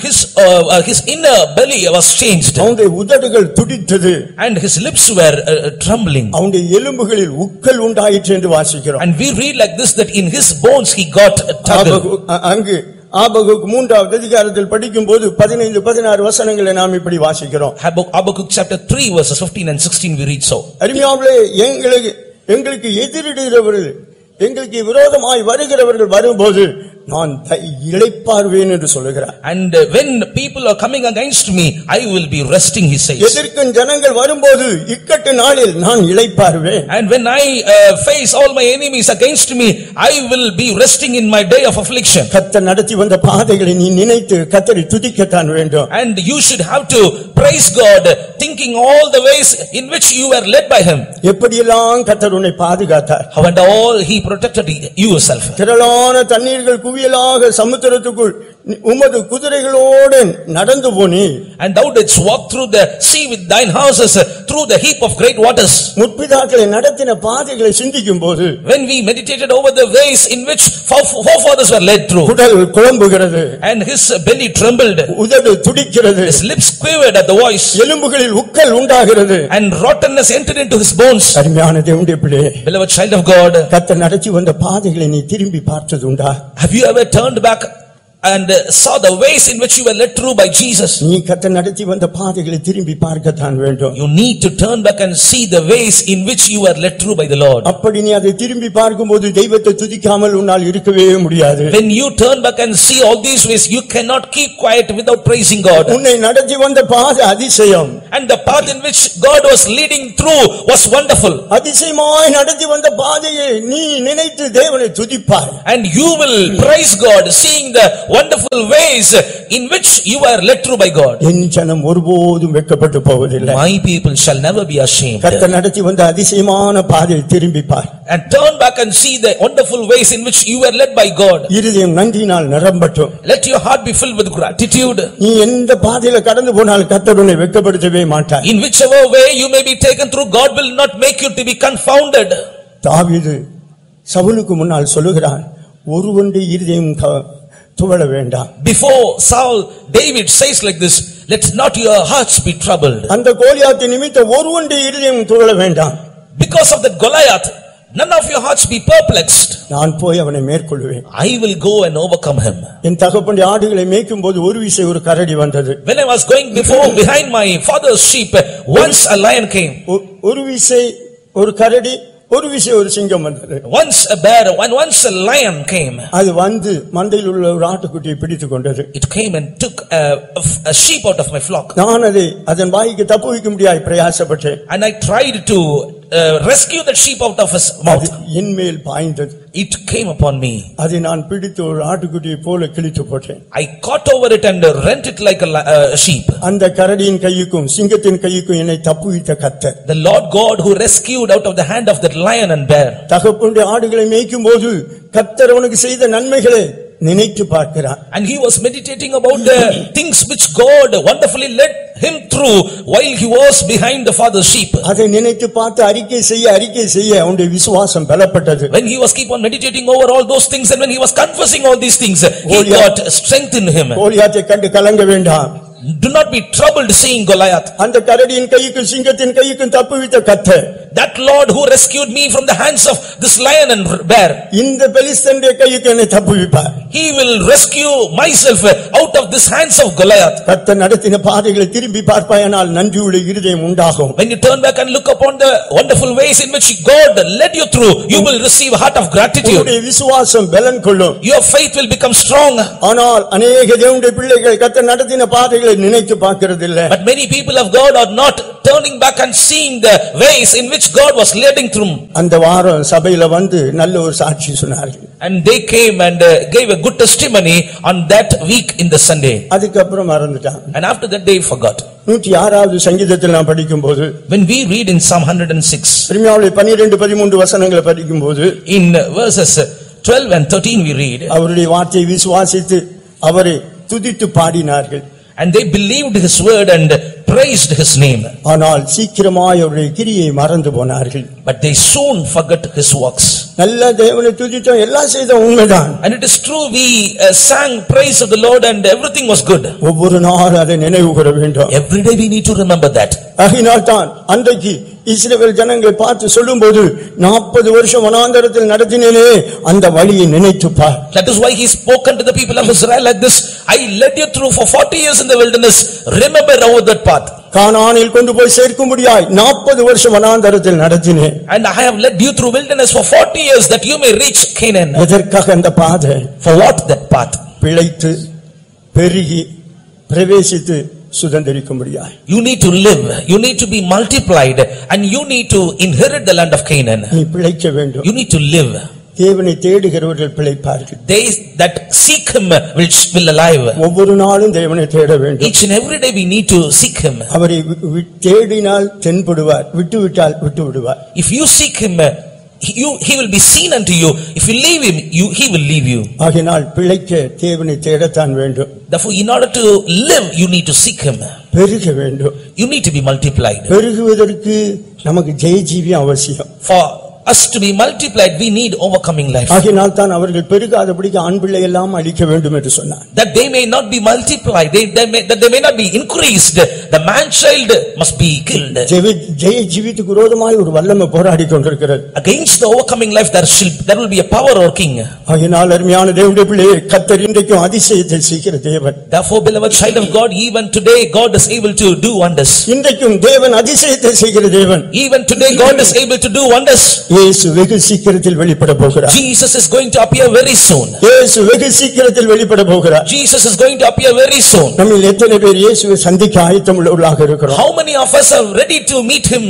his inner belly was changed, அவனுடைய உதடுகள் துடித்தது, and his lips were trembling, அவனுடைய எலும்புகளில் உக்கல் உண்டாயிற்று என்று வாசிக்கிறோம். and we read like this that in his bones he got trouble. அங்கு ஆபகுக் 3வது அதிகாரத்தில் படிக்கும்போது 15-16 வசனங்களை நாம் இப்படி வாசிக்கிறோம். Habakkuk chapter 3 verses 15 and 16 we read so. அருமையானவர்களே, எங்களுக்கு எதிரிடுகிறவர்கள், எங்களுக்கு விரோதமாய் வருகிறவர்கள் வரும்போது நான் இளைப்பாறுவேன் என்று சொல்கிறார். And when people are coming against me, I will be resting, he says. எதிர்க்கும் ஜனங்கள் வரும்போது இக்கட்டு நாளில் நான் இளைப்பாறுவேன். And when I face all my enemies against me, I will be resting in my day of affliction. கர்த்தர் நடத்தி வந்த பாதைகளை நீ நினைத்து கர்த்தரை துதிக்கத்தான் வேண்டும். And you should have to praise God, thinking all the ways in which you were led by him. எப்படியெல்லாம் கர்த்தர் உன்னை பாதுகாத்தார். How and all he protected you yourself. திரளான தண்ணீர்கள் குவியலாக சமுத்திரத்துக்குள் உமது குதிரைகளோடு நடந்து Fani. And thou didst walk through the sea with thine horses, through the heap of great waters. முற்பிதாக்களை நடத்தின பாதைகளை சிந்திக்கும் போது, when we meditated over the ways in which forefathers were led through, குடல் குழம்புகிறது, and his belly trembled, உதடு துடிக்கிறது, his lips quivered at the voice, எலும்புகளில் உக்கல் உண்டாகிறது, and rottenness entered into his bones. அருமையான தேவனுடைய பிள்ளையே, beloved child of God, கர்த்தர் நடத்தி வந்த பாதைகளை நீ திரும்பி பார்த்ததுண்டா? have you ever turned back and saw the ways in which you were led through by Jesus? நீ கர்த்தர் நடத்தி வந்த பாதைகளை திரும்பி பார்க்கத்தான் வேண்டும். You need to turn back and see the ways in which you were led through by the Lord. அப்படி நீ அதை திரும்பி பார்க்கும்போது தெய்வத்தை துதிக்காமல் உன்னால் இருக்கவே முடியாது. When you turn back and see all these ways, you cannot keep quiet without praising God. உன்னை நடத்தி வந்த பாதை அதிசயம். And the path in which God was leading through was wonderful. அதிசயமாய் நடத்தி வந்த பாதையை நீ நினைத்து தேவனை துதிப்பாய். And you will praise God, seeing the wonderful ways in which you are led through by God. என் ஜனம் ஒருபோதும் வெட்கப்பட்டு போவதில்லை. My people shall never be ashamed. கர்த்தர் நடத்தி வந்த அதிசயமான பாதையை திரும்பி பார். And turn back and see the wonderful ways in which you were led by God. இருதயம் நன்றியினால் நிரம்பட்டும். Let your heart be filled with gratitude. நீ எந்த பாதையில கடந்து போனாலும் கர்த்தர் உன்னை வெட்கப்படுத்தவே மாட்டார். In whichever way you may be taken through, God will not make you to be confounded. தாவீது சவுலுக்கு முன்னால் சொல்லுகிறான், ஒருவனுடைய இருதயம் துவள வேண்டாம். Before Saul, David says like this, let not your hearts be troubled. அந்த கோலியாத் நிமித்தம் ஒருவனுடைய இருதயம் துவள வேண்டாம். Because of that Goliath, none of your hearts be perplexed. நான் போய் அவனை மேற்கொள்வேன். I will go and overcome him. என் தகப்பனுடைய ஆடுகளை மேய்க்கும்போது ஒரு விசை ஒரு கரடி வந்தது. When I was going behind my father's sheep, once a lion came. ஒரு விசை ஒரு கரடி, ஒரு விஷயம் ஒரு சிங்கம் வந்தது. Once a bear, once a lion came. அது வந்து மந்தையில் உள்ள ஒரு ஆட்டுக்குட்டியை பிடித்துக் கொண்டது. It came and took a sheep out of my flock. நான் அதை அதன் வாய்க்கு தப்புவிக்க முடியாய் பிரயாசப்பட்டேன். And I tried to rescue that sheep out of his mouth. என் மேல் பாய்ந்தது. It came upon me. அதை நான் பிடித்து ஒரு ஆட்டுக்குட்டியை போல கிழித்து போட்டேன். I caught over it and rent it like a sheep. அந்த கரடியின் கைக்கும் சிங்கத்தின் கைக்கும் என்னை தப்புவித்த கர்த்தர். The Lord God who rescued out of the hand of that lion and bear. தகப்பனுடைய ஆடுகளை மேய்க்கும்போது கர்த்தர் அவனுக்கு செய்த நன்மைகளை நினைத்து பார்க்கிறார். And he was meditating about the things which God wonderfully led him through while he was behind the father's sheep. அதை நினைத்து பார்த்து அறிக்கை செய்ய அவனுடைய விசுவாசம் பலப்பட்டது. When he was keep on meditating over all those things and when he was confessing all these things, he got strength in him. கோலியாத்தை கண்டு கலங்க வேண்டாம். Do not be troubled seeing Goliath. அந்த கரடியின் கைக்கும் சிங்கத்தின் கைக்கும் தப்புவித்த கர்த்தர். That Lord who rescued me from the hands of this lion and bear. இந்த பெலிஸ்தனுடைய கைக்கு என்னை தப்புவிப்பார். He will rescue myself out of this hands of Goliath. கர்த்தர் நடத்தின பாதைகளை திரும்பி பார்ப்பாயானால் நன்றியுள்ள இருதயம் உண்டாகும். When you turn back and look upon the wonderful ways in which God led you through, you will receive a heart of gratitude. உங்களுடைய விசுவாசம் பலன் கொள்ளும். Your faith will become strong. ஆனால் अनेक தேவனுடைய பிள்ளைகள் கர்த்தர் நடத்தின பாதைகளை நினைத்து பார்க்கிறதில்லை. But many people of God are not turning back and seeing the ways in which God was leading through. அந்த வாரம் சபையில வந்து நல்ல ஒரு சாட்சி சொன்னார்கள். And they came and gave a good testimony on that week in the Sunday. அதுக்கு அப்புறம் மறந்துட்டாங்க. And after that they forgot. 106வது சங்கீதத்தில் நான் படிக்கும்போது, when we read in Psalm 106, எரேமியாவிலே 12-13 வசனங்களை படிக்கும்போது, in verses 12 and 13 we read, அவருடைய வார்த்தையை விசுவாசித்து அவரை துதித்து பாடினார்கள். And they believed his word and praised his name. ஆனால் சீக்கிரமாய் அவருடைய கிரியை மறந்து போனார்கள். But they soon forgot his works. நல்ல தேவனை துதித்தோம், எல்லாம் செய்தோம், உண்மைதான். And it is true, we sang praise of the Lord and everything was good. ஒவ்வொரு நாளும் அதை நினைவு கூற வேண்டும். Every day we need to remember that. ஆகினால் தான் அன்றைக்கு இஸ்ரவேல் ஜனங்களை பார்த்து சொல்லும்போது 40 வருஷம் வனாந்தரத்தில் நடத்தினேனே அந்த வழியை நினைத்து பார். That is why he spoke unto the people of Israel like this, I led you through for 40 years in the wilderness, remember over that path. கானானில் கொண்டு போய் சேர்க்கும்படியாய் 40 வருஷம் வனாந்தரத்தில் நடத்தினேன். And I have led you through wilderness for 40 years that you may reach Canaan. எதற்காக அந்த பாதை? For what that path? பிழைத்து பெருகி பிரவேசித்து சுதந்தரிக்கும்படியாய். You need to live, you need to be multiplied and you need to inherit the land of Canaan. நீ பிழைக்க வேண்டும். You need to live. தேவனை தேடுகிறவர்கள் பிழைப்பார்கள். They that seek him will alive. ஒவ்வொரு நாளும் தேவனை தேட வேண்டும். Each and every day we need to seek him. அவரை தேடினால் தென்படுவார், விட்டுவிட்டால் விட்டு விடுவார். If you seek him, he will be seen unto you. If you leave him, he will leave you. ஆகையால் பிழைக்க தேவனை தேடத்தான் வேண்டும். Therefore, in order to live, you need to seek him. பெருக வேண்டும். You need to be multiplied. பெருகுவதற்கு நமக்கு ஜெயஜீவியம் அவசியம். For us to be multiplied, we need overcoming life. ஆகையால் தான் அவர்கள் பெருகாதபடிக்கு ஆண் பிள்ளை எல்லாம் அழிக்க வேண்டும் என்று சொன்னார். That they may not be multiplied, that they may not be increased, the man child must be killed. ஜெயஜீவித்துக்கு விரோதமாய் ஒரு வல்லமை போராடி கொண்டிருக்கிறது. Against the overcoming life there will be a power working. ஆகையால் அருமையான தேவனுடைய பிள்ளையே, கர்த்தர் இன்றைக்கும் அதிசயத்தை செய்கிற தேவன். Therefore, beloved child of God, even today God is able to do wonders. இன்றைக்கும் தேவன் அதிசயத்தை செய்கிற தேவன். Even today God is able to do wonders. இயேசு வெகு சீக்கிரத்தில் வெளிப்பட போகிறார். Jesus is going to appear very soon. இயேசு வெகு சீக்கிரத்தில் வெளிப்பட போகிறார். Jesus is going to appear very soon. நம்மில் எத்தனை பேர் இயேசுவை சந்திக்க ஆயத்தமுள்ளவர்களாக இருக்கிறோம்? How many of us are ready to meet him?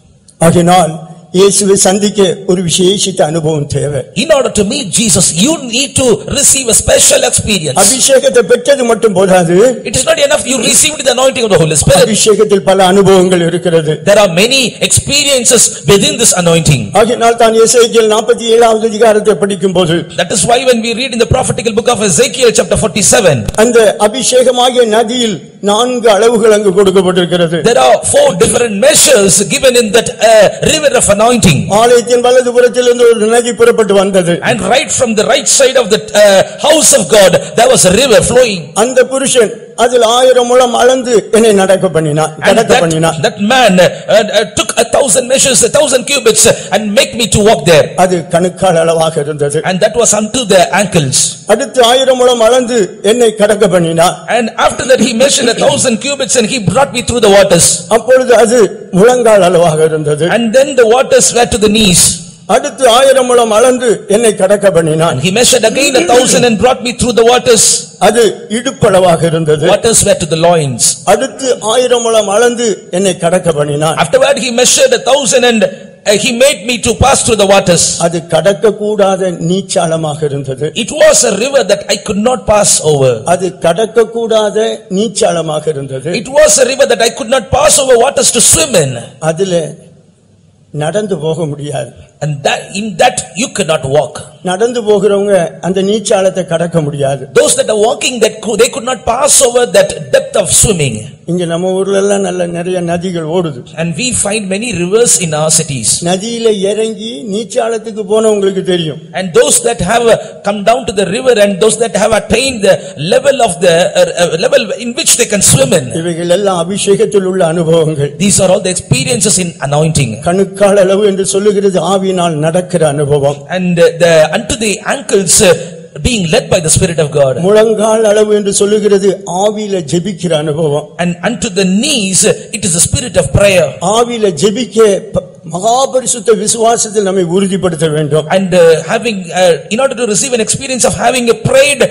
ஆகையால் இயேசுவை சந்திக்க ஒரு விசேஷித்த அனுபவம் தேவை. In order to meet Jesus, you need to receive a special experience. அபிஷேகத்தை பெற்றது மட்டும் போதாது. It is not enough you received the anointing of the Holy Spirit. அபிஷேகத்தில் பல அனுபவங்கள் இருக்கிறது. There are many experiences within this anointing. ஆகையால் தான் எசேக்கியேல் 47வது அதிகாரத்தை படிக்கும்போது, That is why when we read in the prophetical book of Ezekiel chapter 47, அந்த அபிஷேகமாகிய நதியில் 4 அளவுகள் அங்கு கொடுக்கப்பட்டிருக்கிறது. there are 4 different measures given in that river of anointing. ஆலயத்தின் வலதுபுறத்திலிருந்து ஒரு நதி புறப்பட்டு வந்தது. And right from the right side of the house of God there was a river flowing. அந்த புருஷன் அதில் 1000 முழம் அளந்து என்னை நடக்க பண்ணினார். That man took 1000 measures, 1000 cubits and make me to walk there. அது கணுக்கால் அளவாக இருந்தது. And that was unto the ankles. அடுத்து 1000 முழம் அளந்து என்னை கடக்க பண்ணினார். And after that he measured 1000 cubits and he brought me through the waters. அப்பொழுது அது முழங்கால் அளவாக இருந்தது. And then the waters were to the knees. அடுத்து 1000 முழம் அளந்து என்னை கடக்க பண்ணினான். And he measured again 1,000 and brought me through the waters. அது இடுப்பளவாக இருந்தது. Waters were to the loins. அடுத்து 1000 முழம் அளந்து என்னை கடக்க பண்ணினான். Afterward he measured 1,000 and he made me to pass through the waters. அது கடக்க கூடாத நீச்சாளமாக இருந்தது. It was a river that I could not pass over. அது கடக்க கூடாத நீச்சாளமாக இருந்தது. It was a river that I could not pass over waters to swim in. அதிலே நடந்து போக முடியாது. And that in that you cannot walk. நடந்து போகிறவங்க அந்த நீச்சாளத்தை கடக்க முடியாது. Those that are walking they could not pass over that depth of swimming. இங்க நம்ம ஊர்ல எல்லாம் நல்ல நிறைய நதிகள் ஓடுது. And we find many rivers in our cities. நதியில இறங்கி நீச்சாளத்துக்கு போனவங்களுக்கு தெரியும். And those that have come down to the river and those that have attained the level of the level in which they can swim in. இவைகள் எல்லாம் அபிஷேகத்தில் உள்ள அனுபவங்கள். These are all the experiences in anointing. கணுக்கால் அளவு என்று சொல்லுகிறது ஆவியினால் நடக்கிற அனுபவம். And unto the ankles being led by the Spirit of God. முழங்கால் அளவு என்று சொல்லுகிறது ஆவியில ஜெபிக்கிற அனுபவம். And unto the knees it is the spirit of prayer. ஆவியில ஜெபிக்க மகாபரிசுத்த விசுவாசத்தில் நம்மை உறுதிப்படுத்த வேண்டும். And having in order to receive an experience of having prayed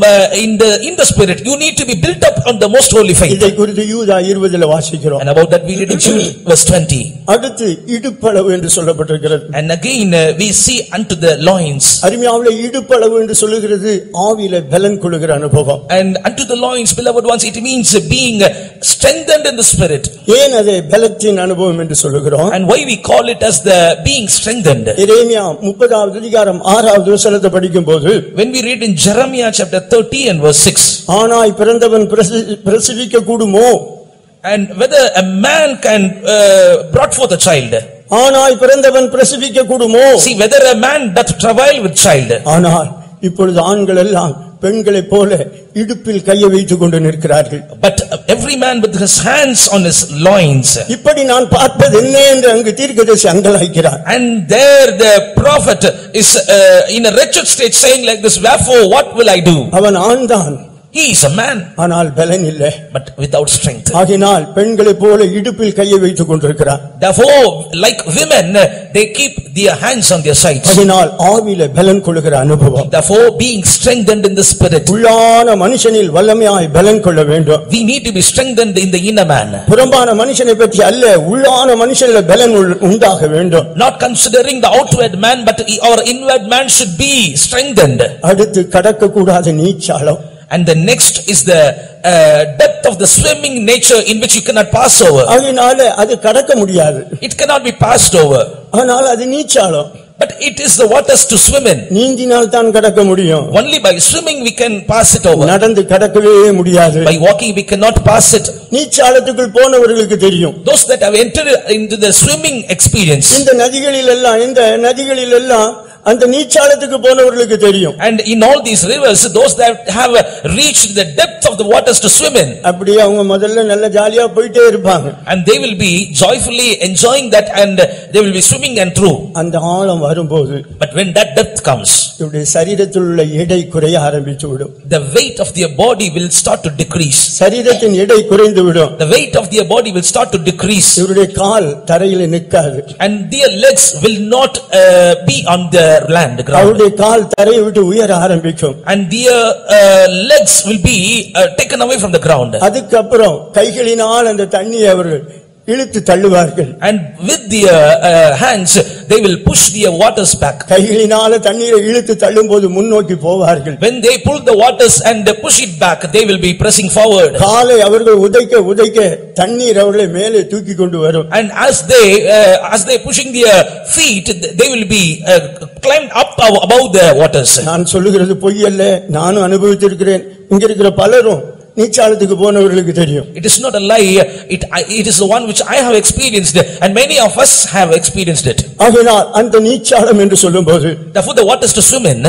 in the spirit, you need to be built up on the most holy faith. இதை குறித்து யூதா 20ல வாசிக்கிறோம். And about that we read in Jude verse 20. அடுத்து இடுப்பளவு என்று சொல்லப்பட்டிருக்கிறது. And again we see unto the loins. அருமையானவர்களே, இடுப்பளவு என்று சொல்லுகிறது ஆவியில பலன் கொள்ளுகிற அனுபவம். And unto the loins, beloved ones, it means being strengthened in the spirit. ஏன் அதை பலத்தின் அனுபவம் என்று சொல்லுகிறோம்? And why we call it as the being strengthened? எரேமியா 30வது அதிகாரம் 6வது வசனத்தை படிக்கும்போது, when we read in Jeremiah chapter 30 and verse 6, ஆனாய் பிறந்தவன் பிரசவிக்க கூடுமோ? And whether a man can brought forth a child. ஆனாய் பிறந்தவன் பிரசவிக்க கூடுமோ? See whether a man doth travail with child. ஆனால் இப்பொழுது ஆண்கள் எல்லாம் பெண்களைப் போல இடுப்பில் கையை வைத்துக் கொண்டு நிற்கிறார்கள். But every man with his hands on his loins. இப்படி நான் பார்ப்பது என்ன என்று அங்கு தீர்க்கதரிசி அங்கலாய்க்கிறார். And there the prophet is in a wretched state saying like this, wherefore what will I do? அவன் ஆண்தான், he is a man, ஆனால் பலன் இல்லை, but without strength. ஆகினால் பெண்களைப் போல இடுப்பில் கையை வைத்துக் கொண்டிருக்கிறார். Therefore like women they keep their hands on their sides. ஆகினால் ஆவியிலே பலன் கொள்ளுகிற அனுபவம். Therefore being strengthened in the spirit. உள்ளான மனுஷனில் வல்லமையாய் பலன் கொள்ள வேண்டும். We need to be strengthened in the inner man. புறம்பான மனுஷனை பற்றி அல்ல, உள்ளான மனுஷனில் பலன் உண்டாக வேண்டும். Not considering the outward man, but our inward man should be strengthened. அடுத்து கடக்க கூடாத நீச்சாளம். And the next is the depth of the swimming nature in which you cannot pass over. ஆகினால அது கடக்க முடியாது. It cannot be passed over. ஆனால் அது நீச்சாளம். But it is the waters to swim in. நீந்தினால் தான் கடக்க முடியும். Only by swimming we can pass it over. நடந்து கடக்கவே முடியாது. By walking we cannot pass it. நீச்சாளத்துக்குள் போனவர்களுக்கு தெரியும். Those that have entered into the swimming experience. இந்த நதிகளில் எல்லாம் அந்த நீச்சாளத்துக்கு போனவர்களுக்கு தெரியும். And in all these rivers, those that have reached the depth of the waters to swim in. அப்படியே அவங்க முதல்ல நல்ல ஜாலியா போயிட்டே இருப்பாங்க. And they will be joyfully enjoying that and they will be swimming and through. அந்த ஆழம் வரும்போது, but when that depth comes, இவருடைய சரீரத்தில் உள்ள எடை குறைய ஆரம்பித்து விடும். the weight of their body will start to decrease. சரீரத்தின் எடை குறைந்து விடும். The weight of their body will start to decrease. இவருடைய கால் தரையில் நிற்காது. And their legs will not be on the land ground. அவருடைய கால் தரையை விட்டு உயர ஆரம்பிக்கும். And their legs will be taken away from the ground. அதுக்கப்புறம் கைகளினால் அந்த தண்ணியை அவர்கள் இழுத்து தள்ளுவார்கள். And with their hands they will push their waters back. கைகளினால தண்ணீரை இழுத்து தள்ளும்போது முன்னோக்கி போவார்கள். When they pull the waters and push it back, they will be pressing forward. காலை அவர்கள் உதைக்க தண்ணீர் அவர்களை மேலே தூக்கி கொண்டு வரும். And as they pushing their feet, they will be climbed up above the waters. நான் சொல்லுகிறது பொய் அல்ல, நானும் அனுபவித்திருக்கிறேன். இங்க இருக்கிற பலரும் நீச்சாளத்துக்கு போனவர்களுக்கு தெரியும். It is not a lie, it is the one which I have experienced and many of us have experienced it. ஆகையால் அந்த நீச்சாளம் என்று சொல்லும்போது, therefore the waters to swim in,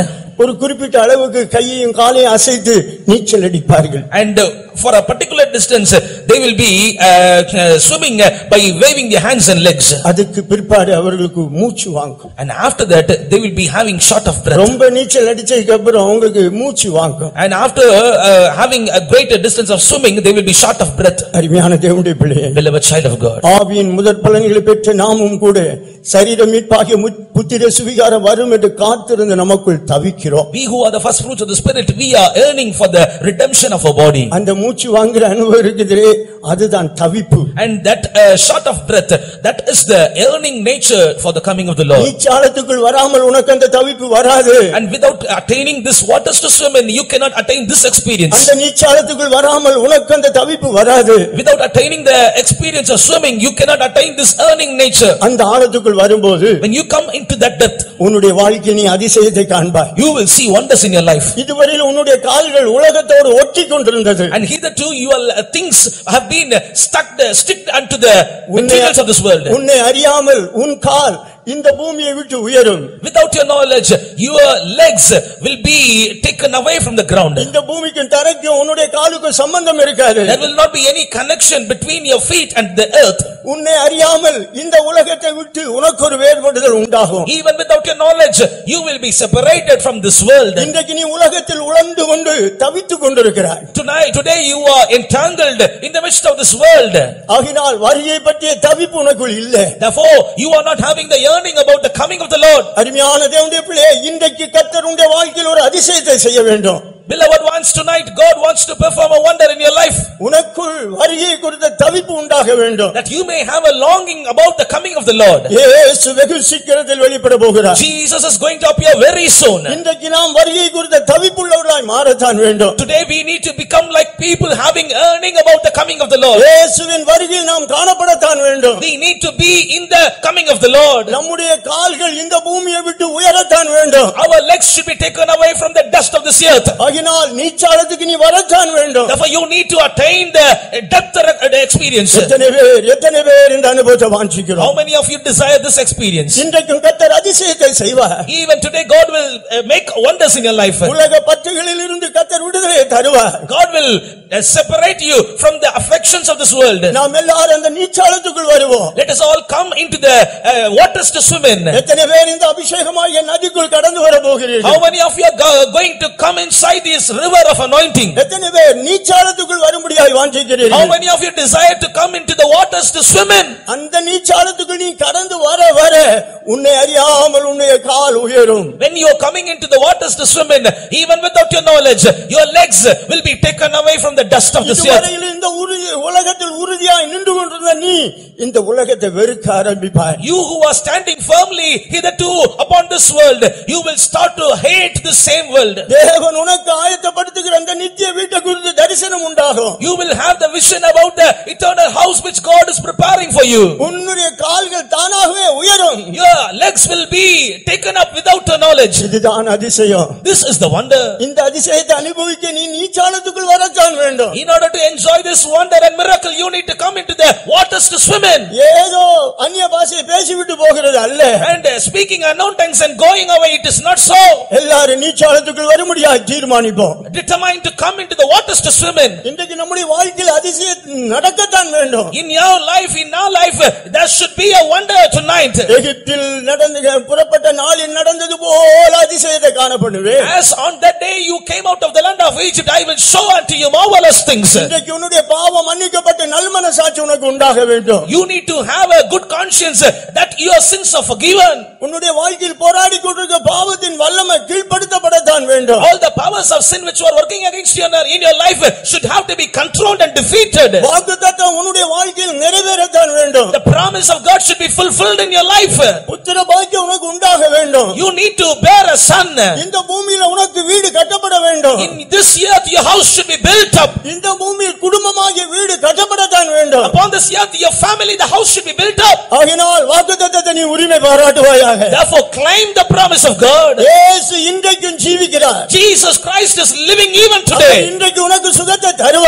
ஒரு குறிப்பிட்ட அளவுக்கு கையையும் காலையும் அசைத்து நீச்சல் அடிப்பார்கள். And for a particular distance they will be swimming by waving their hands and legs. அதுக்கு பிற்பாடு அவர்களுக்கு மூச்சு வாங்கும். And after that they will be having short of breath. ரொம்ப நீச்சல் அடிச்சதுக்கு அப்புறம் அவங்களுக்கு மூச்சு வாங்கும். And after having a greater distance of swimming they will be short of breath. அருமையான தேவனுடைய பிள்ளையே, beloved child of God, ஆவியின் முதற் பலன்களை பெற்ற நாமும் கூட சரீர மீட்பாகிய புத்திர சுவிகாரம் வரும் என்று காத்திருந்த நமக்குள் தவிக்கிறோம். We who are the first fruits of the spirit, we are yearning for the redemption of our body. அந்த மூச்சு வாங்குற அனுபவம் இருக்குதே, அதுதான் தவிப்பு. And that short of breath, that is the yearning nature for the coming of the Lord. நீச்சாளத்துக்குள் வராமல் உனக்கு அந்த தவிப்பு வராது. And without attaining this waters to swim in, you cannot attain this experience. அந்த நீச்சாளத்துக்குள் வராமல் உனக்கு அந்த தவிப்பு வராது. Without attaining the experience of swimming, you cannot attain this yearning nature. அந்த ஆழத்துக்குள் வரும்போது, when you come into that depth, உன்னுடைய வாழ்க்கையில் நீ அதிசயத்தை காண்பாய். you will see wonders in your life. இதுவரையில் உன்னுடைய கால்கள் உலகத்தோடு ஒட்டி கொண்டிருந்தது. And hitherto your things have been sticked unto the materials of this world. உன்னை அறியாமல் உன் கால் இந்த பூமியை விட்டு உயரும். Without your knowledge, your legs will be taken away from the ground. இந்த பூமிக்கு தரைக்கு உன்னுடைய காலுக்கு சம்பந்தம் இருக்காது. There will not be any connection between your feet and the earth. உன்னை அறியாமல் இந்த உலகத்தை விட்டு உனக்கு ஒரு வேறுபடுதல் உண்டாகும். Even without your knowledge, you will be separated from this world. இன்றைக்கு நீ உலகத்தில் உழந்து கொண்டு தவித்துக் கொண்டிருக்கிறாய். Today you are entangled in the midst of this world. ஆகினால் வருகை பற்றிய தவிப்பு உனக்குள் இல்லை. Therefore you are not having the yearning about the coming of the Lord. அருமையான தேவனுடைய பிள்ளையே, இன்றைக்கு கர்த்தர் உங்கள் வாழ்க்கையில் ஒரு அதிசயத்தை செய்ய வேண்டும். Beloved ones, tonight God wants to perform a wonder in your life. உனக்குள் வருகை குறித்த தவிப்பு உண்டாக வேண்டும். That you may have a longing about the coming of the Lord. இயேசு வெகு சீக்கிரத்தில் வெளிப்பட போகிறார். Jesus is going to appear very soon. இன்றைக்கு நாம் வருகை குறித்த தவிப்புள்ளவர்களாய் மாறத்தான் வேண்டும். Today we need to become like people having yearning about the coming of the Lord. இயேசுவின் வருகையில் நாம் காணப்படத்தான் வேண்டும். We need to be in the coming of the Lord. நம்முடைய கால்கள் இந்த பூமியை விட்டு உயரத்தான் வேண்டும். Our legs should be taken away from the dust of this earth. ஆகினால் நீச்சாளத்துக்கு நீ வரத்தான் வேண்டும். Therefore you need to attain the depth experience. எத்தனை பேர் இந்த அனுபவத்தை வாஞ்சிக்கிறோம்? How many of you desire this experience? இன்றைக்கும் கர்த்தர் அதிசயத்தை செய்வார். Even today God will make wonders in your life. உலக பற்றுகளில் இருந்து கர்த்தர் விடுதலை தருவார். God will separate you from the affections of this world. நாம் எல்லாரும் அந்த நீச்சாளத்துக்குள் வருவோம். Let us all come into the waters to swim in. எத்தனை பேர் இந்த அபிஷேகமாகிய நதிக்குள் கடந்து வர போகிறீர்கள்? How many of you are going to come inside this river of anointing? எத்தனை பேர் நீச்சாளத்துக்குள் வரும்படியாய் வாஞ்சிக்கிறீர்கள்? How many of you desire to come into the waters to swim in? அந்த நீச்சாளத்துக்குள் நீ கடந்து வர உன்னை அறியாமல் உன்னுடைய கால் உயரும். When you are coming into the waters to swim in, even without your knowledge, your legs will be taken away from the dust of this earth. இதுவரையில் இந்த உலகத்தில் உறுதியாய் நின்று கொண்டிருந்த நீ இந்த உலகத்தை வெறுக்க ஆரம்பிப்பாய். You who are standing firmly hitherto upon this world, you will start to hate the same world. தேவன் உனக்கு ஆயத்தப்படுத்துகிற அந்த நித்திய வீட்டை குறித்து தரிசனம் உண்டாகும். You will have the vision about the eternal house which God is preparing for you. உன்னுடைய கால்கள் தானாகவே உயரும். Your legs will be taken up without your knowledge. இதுதான் அதிசயம். This is the wonder. இந்த அதிசயத்தை அனுபவிக்க நீ நீச்சாளத்துக்குள் வரத்தான் வேண்டும். In order to enjoy this wonder and miracle, you need to come into the waters to swim in. ஏதோ அந்நிய பாஷையை பேசிவிட்டு போகிறது அல்ல. And speaking unknown tongues and going away, it is not so. எல்லாரும் நீச்சாளத்துக்குள் வரும்படியாய் தீர்மானிப்போம். Determined to come into the waters to swim in. இன்றைக்கு நம்முடைய வாழ்க்கையில் அதிசயம் நடக்கத்தான் வேண்டும். In your life, in our life, there should be a wonder tonight. எகிப்தில் புறப்பட்ட நாளில் நடந்தது போல அதிசயத்தை காணப்படுவேன். As on that day you came out of the land of Egypt, I will show unto you marvelous things. இன்றைக்கு உன்னுடைய பாவம் மன்னிக்கப்பட்ட நல்மனசாட்சி உனக்கு உண்டாக வேண்டும். You need to have a good conscience that your sins are forgiven. உன்னுடைய வாழ்க்கையில் போராடி கொண்டிருக்கிற பாவத்தின் வல்லமை கீழ்ப்படுத்தப்படத்தான் வேண்டும். All the powers of sin which were working against you in your life should have to be controlled and defeated. வாக்குத்தத்தம் உன்னுடைய வாழ்க்கையில் நிறைவேறத்தான் வேண்டும். The promise of God should be fulfilled in your life. புத்திர பாக்கியம் உனக்கு உண்டாக வேண்டும். You need to bear a son. இந்த பூமியில உனக்கு வீடு கட்டப்பட வேண்டும். In this earth your house should be built up. இந்த பூமியில் குடும்பமாகிய வீடு கட்டப்படத்தான் வேண்டும். Upon this earth your family, the house should be built up. ஆகினால் வாக்குத்தத்தத்தை நீ உரிமை பாராட்டுவாயாக. Therefore claim the promise of God. இயேசு இன்றைக்கும் ஜீவிக்கிறார். Jesus Christ is living even today. இன்றைக்கு உனக்கு சுகத்தை தருவார். Tonight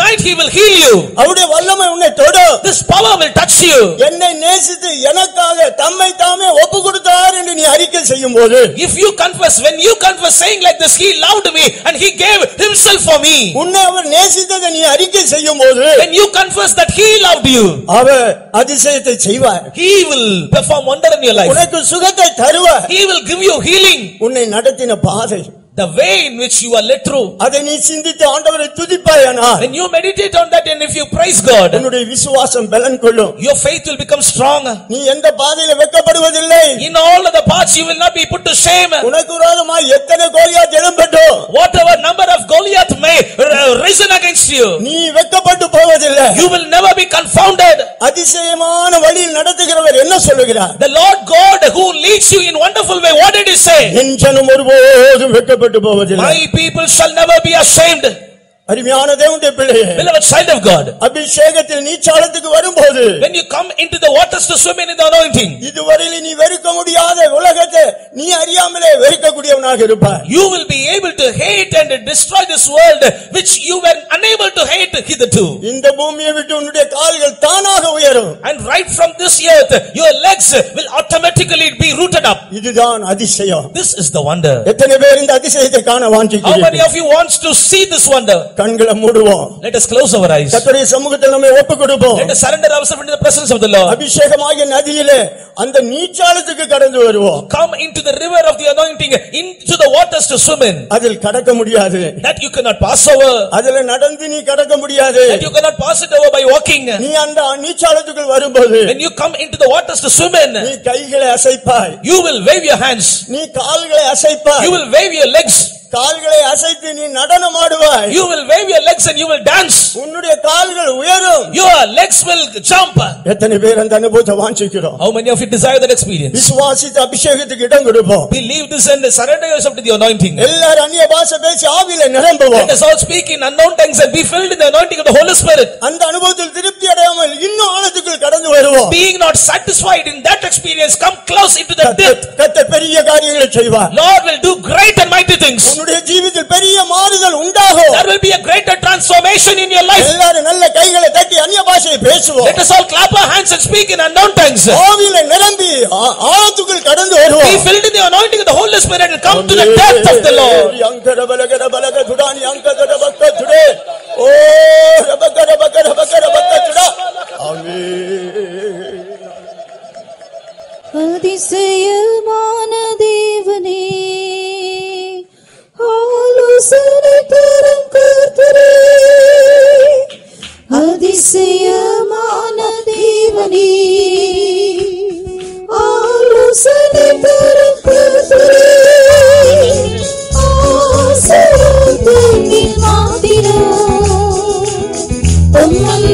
Tonight he will heal you. அவருடைய வல்லமை உன்னை தொடும். This power will touch you. என்னை நேசித்து எனக்காக தம்மை தாமே ஒப்புக்கொடுத்தார் என்று நீ அறிக்கை செய்யும்போது, If you confess, when you confess saying like this, he loved me and he gave himself for me. உன்னை அவர் நேசித்ததை நீ அறிக்கை செய்யும்போது, When you confess that he loved you, அவர் அதிசயத்தை செய்வார். he will perform wonder in your life. உனக்கு சுகத்தை தருவார். He will give you healing. உன்னை நடத்தின பாதை, The way in which you are led through. அதை நீ சிந்தித்து ஆண்டவரை துதிப்பாயானால், When you meditate on that and if you praise God, உன்னுடைய விசுவாசம் பலன் கொள்ளும். your faith will become strong. நீ எந்த பாதையில வெட்கப்படுவதில்லை. In all of the paths you will not be put to shame. உனக்கு விரோதமாய் எத்தனை Goliath எழும்பட்டும், Whatever number of Goliath may risen against you, நீ வெட்கப்பட்டு போவதில்லை. you will never be confounded. அதிசயமான வழியில் நடத்துகிறவர் என்ன சொல்லுகிறார்? The Lord God who leads you in wonderful way, what did he say? என் ஜனம் ஒருபோதும் வெட்கப்பட்டு போவதில்லை. My people shall never be ashamed. அருமையான தேவனுடைய பிள்ளையே, Beloved child of God, அபிஷேகத்தில் நீச்சாளத்துக்கு வரும்போது, when you come into the waters to swim in the anointing, இதுவரையில் நீ வெறுக்க முடியாத உலகத்தை நீ அறியாமலே வெறுக்கக்கூடியவனாக இருப்பாய். you will be able to hate and destroy this world which you were unable to hate hitherto. இந்த பூமியை விட்டு உன்னுடைய கால்கள் தானாக உயரும். And right from this earth, your legs will automatically be rooted up. இதுதான் அதிசயம். This is the wonder. எத்தனை பேர் இந்த அதிசயத்தை காண How many வாஞ்சிக்கிறீர்கள்? of you wants to see this wonder? கண்களை மூடுவோம். Let us close our eyes. கர்த்தருடைய சமூகத்தில் நம்மை ஒப்புக் கொடுப்போம். Let us surrender ourselves into the presence of the Lord. அபிஷேகமாகிய நதியிலே அந்த நீச்சாளத்துக்கு கடந்து வருவோம். Come into the river of the anointing, into the waters to swim in. அதில் கடக்க முடியாது. That you cannot pass over. அதில் நடந்து நீ கடக்க முடியாது. That you cannot pass it over by walking. நீ அந்த நீச்சாளத்துக்குள் வரும்போது, When you come into the waters to swim in, நீ கைகளை அசைப்பாய். you will wave your hands. நீ கால்களை அசைப்பாய். You will wave your legs. கால்களை அசைத்து நீ நடனம் ஆடுவாய். You will wave your legs and you will dance. உன்னுடைய கால்கள் உயரும். Your legs will jump. எத்தனை பேர் அந்த அனுபவத்தை வாஞ்சிக்கிறோம்? How many of you desire that experience? விசுவாசித்து அபிஷேகத்துக்கு இடம் கொடுப்போம். Believe this and surrender yourself to the anointing. எல்லாரும் அந்நிய பாஷை பேசி ஆவியில நிரம்புவோம். Let us all speak in unknown tongues and be filled in the anointing of the Holy Spirit. அந்த அனுபவத்தில் திருப்தி அடையாமல் இன்னும் ஆழத்துக்குள் கடந்து வருவோம். Being not satisfied in that experience, come close into the depth. கர்த்தர் பெரிய காரியங்களை செய்வார். Lord will do great and mighty things. உன்னுடைய ஜீவிதத்தில் பெரிய மாறுதல் உண்டாகும். There will be a greater transformation in your life. எல்லாரும் நல்ல கைகளை தட்டி அந்நிய பாஷையை பேசுவோம். Let us all clap our hands and speak in unknown tongues. ஆவியில நிரம்பி ஆழத்துக்குள் கடந்து வருவோம். Be filled in the anointing of the Holy Spirit and come to the depth of the Lord. யங்கர பலகர பலக துடானி யங்கர பக்க துடே ஓ ரபகர பகர பகர பக்க துடா. ஆமென். அதிசயமான தேவனே, ஆலோசனை தரும் கர்த்தரே, அதிசயமான தேவனே, ஆலோசனை தரும் கர்த்தரே, ஆசீர்வாதத்தின் மாதிரம் உம்மை